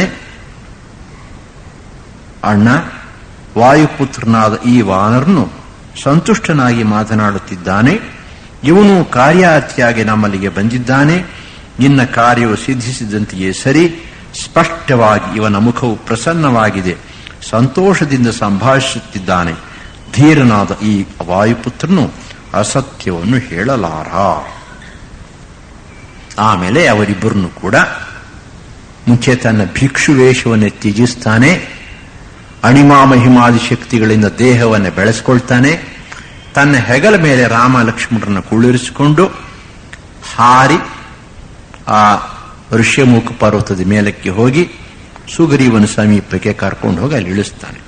ಅಣ್ಣ, ವಾಯುಪುತ್ರನಾದ ಈ ವಾನರನು ಸಂತುಷ್ಟನಾಗಿ ಮಾತನಾಡುತ್ತಿದ್ದಾನೆ. ಇವನು ಕಾರ್ಯಾರ್ಥಿಯಾಗಿ ನಮ್ಮಲ್ಲಿಗೆ ಬಂದಿದ್ದಾನೆ. ನಿನ್ನ ಕಾರ್ಯವು ಸಿದ್ಧಿಸಿದಂತೆಯೇ ಸರಿ. ಸ್ಪಷ್ಟವಾಗಿ ಇವನ ಮುಖವು ಪ್ರಸನ್ನವಾಗಿದೆ. ಸಂತೋಷದಿಂದ ಸಂಭಾಷಿಸುತ್ತಿದ್ದಾನೆ. ಧೀರನಾದ ಈ ವಾಯುಪುತ್ರನು ಅಸತ್ಯವನ್ನು ಹೇಳಲಾರ. ಆಮೇಲೆ ಅವರಿಬ್ಬರನ್ನು ಕೂಡ ಮುಂಚೆ ತನ್ನ ಭಿಕ್ಷು ವೇಷವನ್ನೇ ತ್ಯಜಿಸ್ತಾನೆ. ಅಣಿಮಾಮಹಿಮಾದಿ ಶಕ್ತಿಗಳಿಂದ ದೇಹವನ್ನು ಬೆಳೆಸ್ಕೊಳ್ತಾನೆ. ತನ್ನ ಹೆಗಲ ಮೇಲೆ ರಾಮ ಲಕ್ಷ್ಮಣರನ್ನು ಕುಳ್ಳಿರಿಸಿಕೊಂಡು ಹಾರಿ ಆ ಋಷ್ಯಮುಖ ಪರ್ವತದ ಮೇಲಕ್ಕೆ ಹೋಗಿ ಸುಗ್ರೀವನ ಸಮೀಪಕ್ಕೆ ಕರ್ಕೊಂಡು ಹೋಗಿ ಅಲ್ಲಿ ಇಳಿಸ್ತಾನೆ.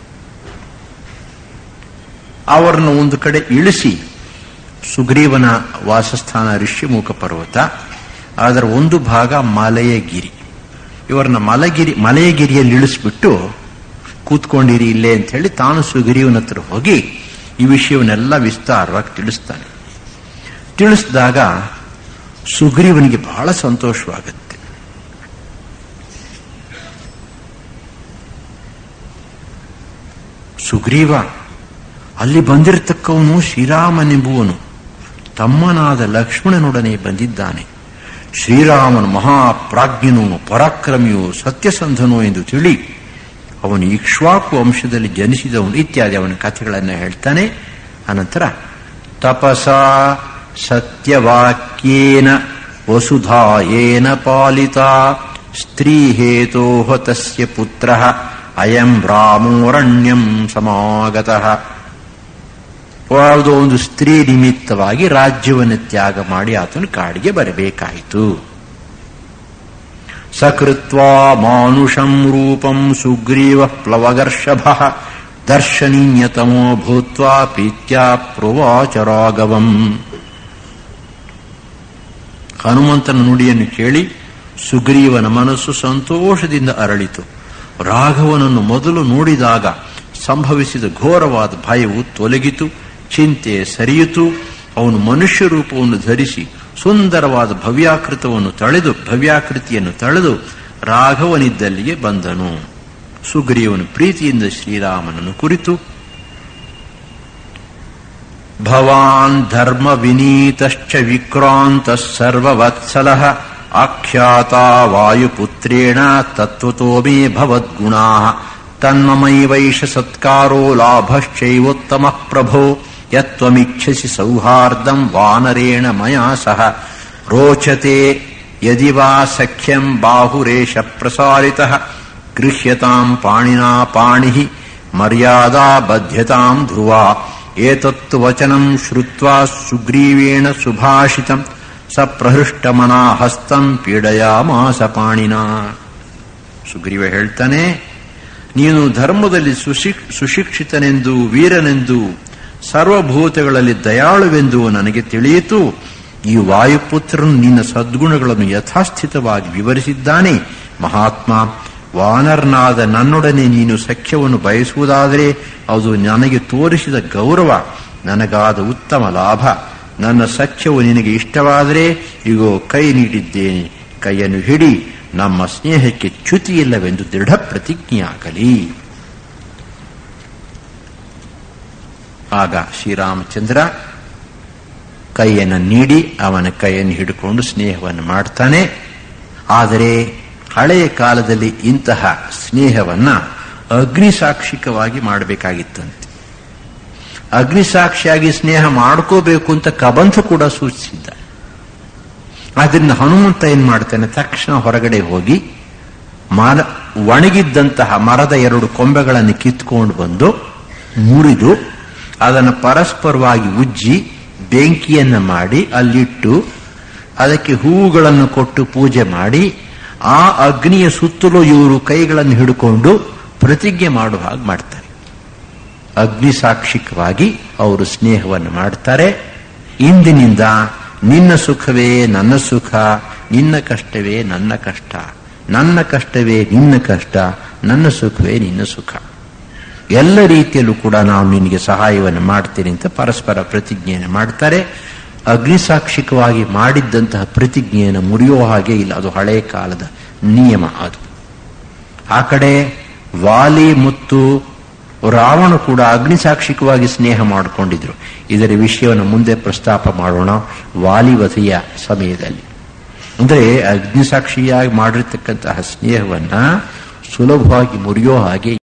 ಅವರನ್ನು ಒಂದು ಕಡೆ ಇಳಿಸಿ, ಸುಗ್ರೀವನ ವಾಸಸ್ಥಾನ ಋಷ್ಯಮುಖ ಪರ್ವತ, ಅದರ ಒಂದು ಭಾಗ ಮಲಯಗಿರಿ. ಇವರನ್ನ ಮಲಯಗಿರಿಯಲ್ಲಿ ಇಳಿಸ್ಬಿಟ್ಟು ಕೂತ್ಕೊಂಡಿರಿ ಇಲ್ಲೇ ಅಂತ ಹೇಳಿ ತಾನು ಸುಗ್ರೀವನ ಹತ್ರ ಹೋಗಿ ಈ ವಿಷಯವನ್ನೆಲ್ಲ ವಿಸ್ತಾರವಾಗಿ ತಿಳಿಸ್ತಾನೆ. ತಿಳಿಸಿದಾಗ ಸುಗ್ರೀವನಿಗೆ ಬಹಳ ಸಂತೋಷವಾಗುತ್ತೆ. ಸುಗ್ರೀವ, ಅಲ್ಲಿ ಬಂದಿರತಕ್ಕವನು ಶ್ರೀರಾಮನೆಂಬುವನು ತಮ್ಮನಾದ ಲಕ್ಷ್ಮಣನೊಡನೆ ಬಂದಿದ್ದಾನೆ. ಶ್ರೀರಾಮನು ಮಹಾಪ್ರಾಜ್ಞನು, ಪರಾಕ್ರಮಿಯು, ಸತ್ಯಸಂಧನು ಎಂದು ತಿಳಿ ಅವನು ಇಕ್ಷ್ವಾಕು ವಂಶದಲ್ಲಿ ಜನಿಸಿದವನು ಇತ್ಯಾದಿ ಅವನ ಕಥೆಗಳನ್ನು ಹೇಳ್ತಾನೆ. ಅನಂತರ ತಪಸ ಸತ್ಯವಾಕ್ಯೇನ ವಸುಧಾಯೇನ ಪಾಲಿತ ಸ್ತ್ರೀ ಹೇತೋಹ ತಸ್ಯ ಪುತ್ರಃ ಅಯಂ ರಾಮೋರಣ್ಯಂ ಸಮಾಗತಃ. ಯಾವುದೋ ಒಂದು ಸ್ತ್ರೀ ನಿಮಿತ್ತವಾಗಿ ರಾಜ್ಯವನ್ನು ತ್ಯಾಗ ಮಾಡಿ ಆತನು ಕಾಡಿಗೆ ಬರಬೇಕಾಯಿತು. ಸಕೃತ್ವಾ ಮಾನುಷಂ ರೂಪಂ ಸುಗ್ರೀವ ಪ್ಲವಗರ್ಷಭಃ ದರ್ಶನೀಯತಮೋ ಭೂತ್ವಾ ಪ್ರೀತ್ಯಾ ಪ್ರವಾಚ ರಾಘವಂ. ಹನುಮಂತನ ನುಡಿಯನ್ನು ಕೇಳಿ ಸುಗ್ರೀವನ ಮನಸ್ಸು ಸಂತೋಷದಿಂದ ಅರಳಿತು. ರಾಘವನನ್ನು ಮೊದಲು ನೋಡಿದಾಗ ಸಂಭವಿಸಿದ ಘೋರವಾದ ಭಯವು ತೊಲಗಿತು. ಚಿಂತೆ ಸರಿಯಿತು. ಅವನು ಮನುಷ್ಯ ರೂಪವನ್ನು ಧರಿಸಿ ಸುಂದರವಾದ ಭವ್ಯಾಕೃತಿಯನ್ನು ತಳೆದು ರಾಘವನಿದ್ದಲ್ಲಿಗೆ ಬಂದನು. ಸುಗ್ರೀವನು ಪ್ರೀತಿಯಿಂದ ಶ್ರೀರಾಮನನ್ನು ಕುರಿತು, ಭವಾನ್ ಧರ್ಮ ವಿನೀತಶ್ಚ ವಿಕ್ರಾಂತಃ ಸರ್ವವತ್ಸಲಃ ಆಖ್ಯಾತ ವಾಯುಪುತ್ರೇಣ ತತ್ವತೋ ಮೇ ಭವದ್ಗುಣಾಃ ತನ್ಮಮೈವೈಷ ಸತ್ಕಾರೋ ಲಾಭಶ್ಚೈವೋತ್ತಮಃ ಪ್ರಭೋ ಯತ್ವಮಿಚ್ಛಸಿ ಸೌಹಾರ್ದಂ ವಾನರೇಣ ಮಯಾ ಸಹ ರೋಚತೆ ಯದಿ ವಾ ಸಖ್ಯಂ ಬಾಹುರೇಶ ಪ್ರಸಾರಿತಃ ಗೃಹ್ಯತಾಂ ಪಾಣಿನಾ ಪಾಣಿಃ ಮರ್ಯಾದಾ ಬಧ್ಯತಾಂ ಧ್ರುವಾ ಏತತ್ತು ವಚನಂ ಶ್ರುತ್ವಾ ಸುಗ್ರೀವೇಣ ಸುಭಾಷಿತಂ ಸ ಪ್ರಹೃಷ್ಟಮನಾ ಹಸ್ತಂ ಪೀಡಯಾಮಾಸ ಪಾಣಿನಾ. ಸುಗ್ರೀವ ಹೇಳ್ತಾನೆ, ನೀನು ಧರ್ಮದಲ್ಲಿ ಸುಶಿಕ್ಷಿತನೆಂದು ವೀರನೆಂದು ಸರ್ವಭೂತಗಳಲ್ಲಿ ದಯಾಳುವೆಂದು ನನಗೆ ತಿಳಿಯಿತು. ಈ ವಾಯುಪುತ್ರನು ನಿನ್ನ ಸದ್ಗುಣಗಳನ್ನು ಯಥಾಸ್ಥಿತವಾಗಿ ವಿವರಿಸಿದ್ದಾನೆ. ಮಹಾತ್ಮ, ವಾನರನಾದ ನನ್ನೊಡನೆ ನೀನು ಸಖ್ಯವನ್ನು ಬಯಸುವುದಾದರೆ ಅದು ನನಗೆ ತೋರಿಸಿದ ಗೌರವ. ನನಗಾದ ಉತ್ತಮ ಲಾಭ. ನನ್ನ ಸಖ್ಯವು ನಿನಗೆ ಇಷ್ಟವಾದರೆ ಇಗೋ ಕೈ ನೀಡಿದ್ದೇನೆ, ಕೈಯನ್ನು ಹಿಡಿ, ನಮ್ಮ ಸ್ನೇಹಕ್ಕೆ ಚ್ಯುತಿಯಿಲ್ಲವೆಂದು ದೃಢ ಪ್ರತಿಜ್ಞೆಯಾಗಲಿ. ಆಗ ಶ್ರೀರಾಮಚಂದ್ರ ಕೈಯನ್ನು ನೀಡಿ ಅವನ ಕೈಯನ್ನು ಹಿಡ್ಕೊಂಡು ಸ್ನೇಹವನ್ನು ಮಾಡ್ತಾನೆ. ಆದರೆ ಹಳೆಯ ಕಾಲದಲ್ಲಿ ಇಂತಹ ಸ್ನೇಹವನ್ನ ಅಗ್ನಿಸಾಕ್ಷಿಕವಾಗಿ ಮಾಡಬೇಕಾಗಿತ್ತಂತೆ. ಅಗ್ನಿಸಾಕ್ಷಿಯಾಗಿ ಸ್ನೇಹ ಮಾಡ್ಕೋಬೇಕು ಅಂತ ಕಬಂಧ ಕೂಡ ಸೂಚಿಸಿದ್ದ. ಆದ್ರಿಂದ ಹನುಮಂತ ಏನ್ ಮಾಡ್ತಾನೆ, ತಕ್ಷಣ ಹೊರಗಡೆ ಹೋಗಿ ಒಣಗಿದ್ದಂತಹ ಮರದ 2 ಕೊಂಬೆಗಳನ್ನು ಕಿತ್ಕೊಂಡು ಬಂದು ಮುರಿದು ಅದನ್ನು ಪರಸ್ಪರವಾಗಿ ಉಜ್ಜಿ ಬೆಂಕಿಯನ್ನು ಮಾಡಿ ಅಲ್ಲಿಟ್ಟು ಅದಕ್ಕೆ ಹೂವುಗಳನ್ನು ಕೊಟ್ಟು ಪೂಜೆ ಮಾಡಿ ಆ ಅಗ್ನಿಯ ಸುತ್ತಲೂ ಇವರು ಕೈಗಳನ್ನು ಹಿಡ್ಕೊಂಡು ಪ್ರತಿಜ್ಞೆ ಮಾಡುವ ಹಾಗೆ ಮಾಡ್ತಾರೆ. ಅಗ್ನಿಸಾಕ್ಷಿಕವಾಗಿ ಅವರು ಸ್ನೇಹವನ್ನು ಮಾಡ್ತಾರೆ. ಇಂದಿನಿಂದ ನಿನ್ನ ಸುಖವೇ ನನ್ನ ಸುಖ, ನಿನ್ನ ಕಷ್ಟವೇ ನನ್ನ ಕಷ್ಟ, ನನ್ನ ಕಷ್ಟವೇ ನಿನ್ನ ಕಷ್ಟ, ನನ್ನ ಸುಖವೇ ನಿನ್ನ ಸುಖ, ಎಲ್ಲ ರೀತಿಯಲ್ಲೂ ಕೂಡ ನಾವು ನಿನಗೆ ಸಹಾಯವನ್ನು ಮಾಡ್ತೇನೆ ಅಂತ ಪರಸ್ಪರ ಪ್ರತಿಜ್ಞೆಯನ್ನು ಮಾಡ್ತಾರೆ. ಅಗ್ನಿಸಾಕ್ಷಿಕವಾಗಿ ಮಾಡಿದ್ದಂತಹ ಪ್ರತಿಜ್ಞೆಯನ್ನು ಮುರಿಯೋ ಹಾಗೆ ಇಲ್ಲ, ಅದು ಹಳೆಯ ಕಾಲದ ನಿಯಮ. ಅದು ಆ ಕಡೆ ವಾಲಿ ಮತ್ತು ರಾವಣ ಕೂಡ ಅಗ್ನಿಸಾಕ್ಷಿಕವಾಗಿ ಸ್ನೇಹ ಮಾಡಿಕೊಂಡಿದ್ರು. ಇದರ ವಿಷಯವನ್ನು ಮುಂದೆ ಪ್ರಸ್ತಾಪ ಮಾಡೋಣ ವಾಲಿವಧೆಯ ಸಮಯದಲ್ಲಿ. ಅಂದರೆ ಅಗ್ನಿಸಾಕ್ಷಿಯಾಗಿ ಮಾಡಿರ್ತಕ್ಕಂತಹ ಸ್ನೇಹವನ್ನ ಸುಲಭವಾಗಿ ಮುರಿಯೋ ಹಾಗೆ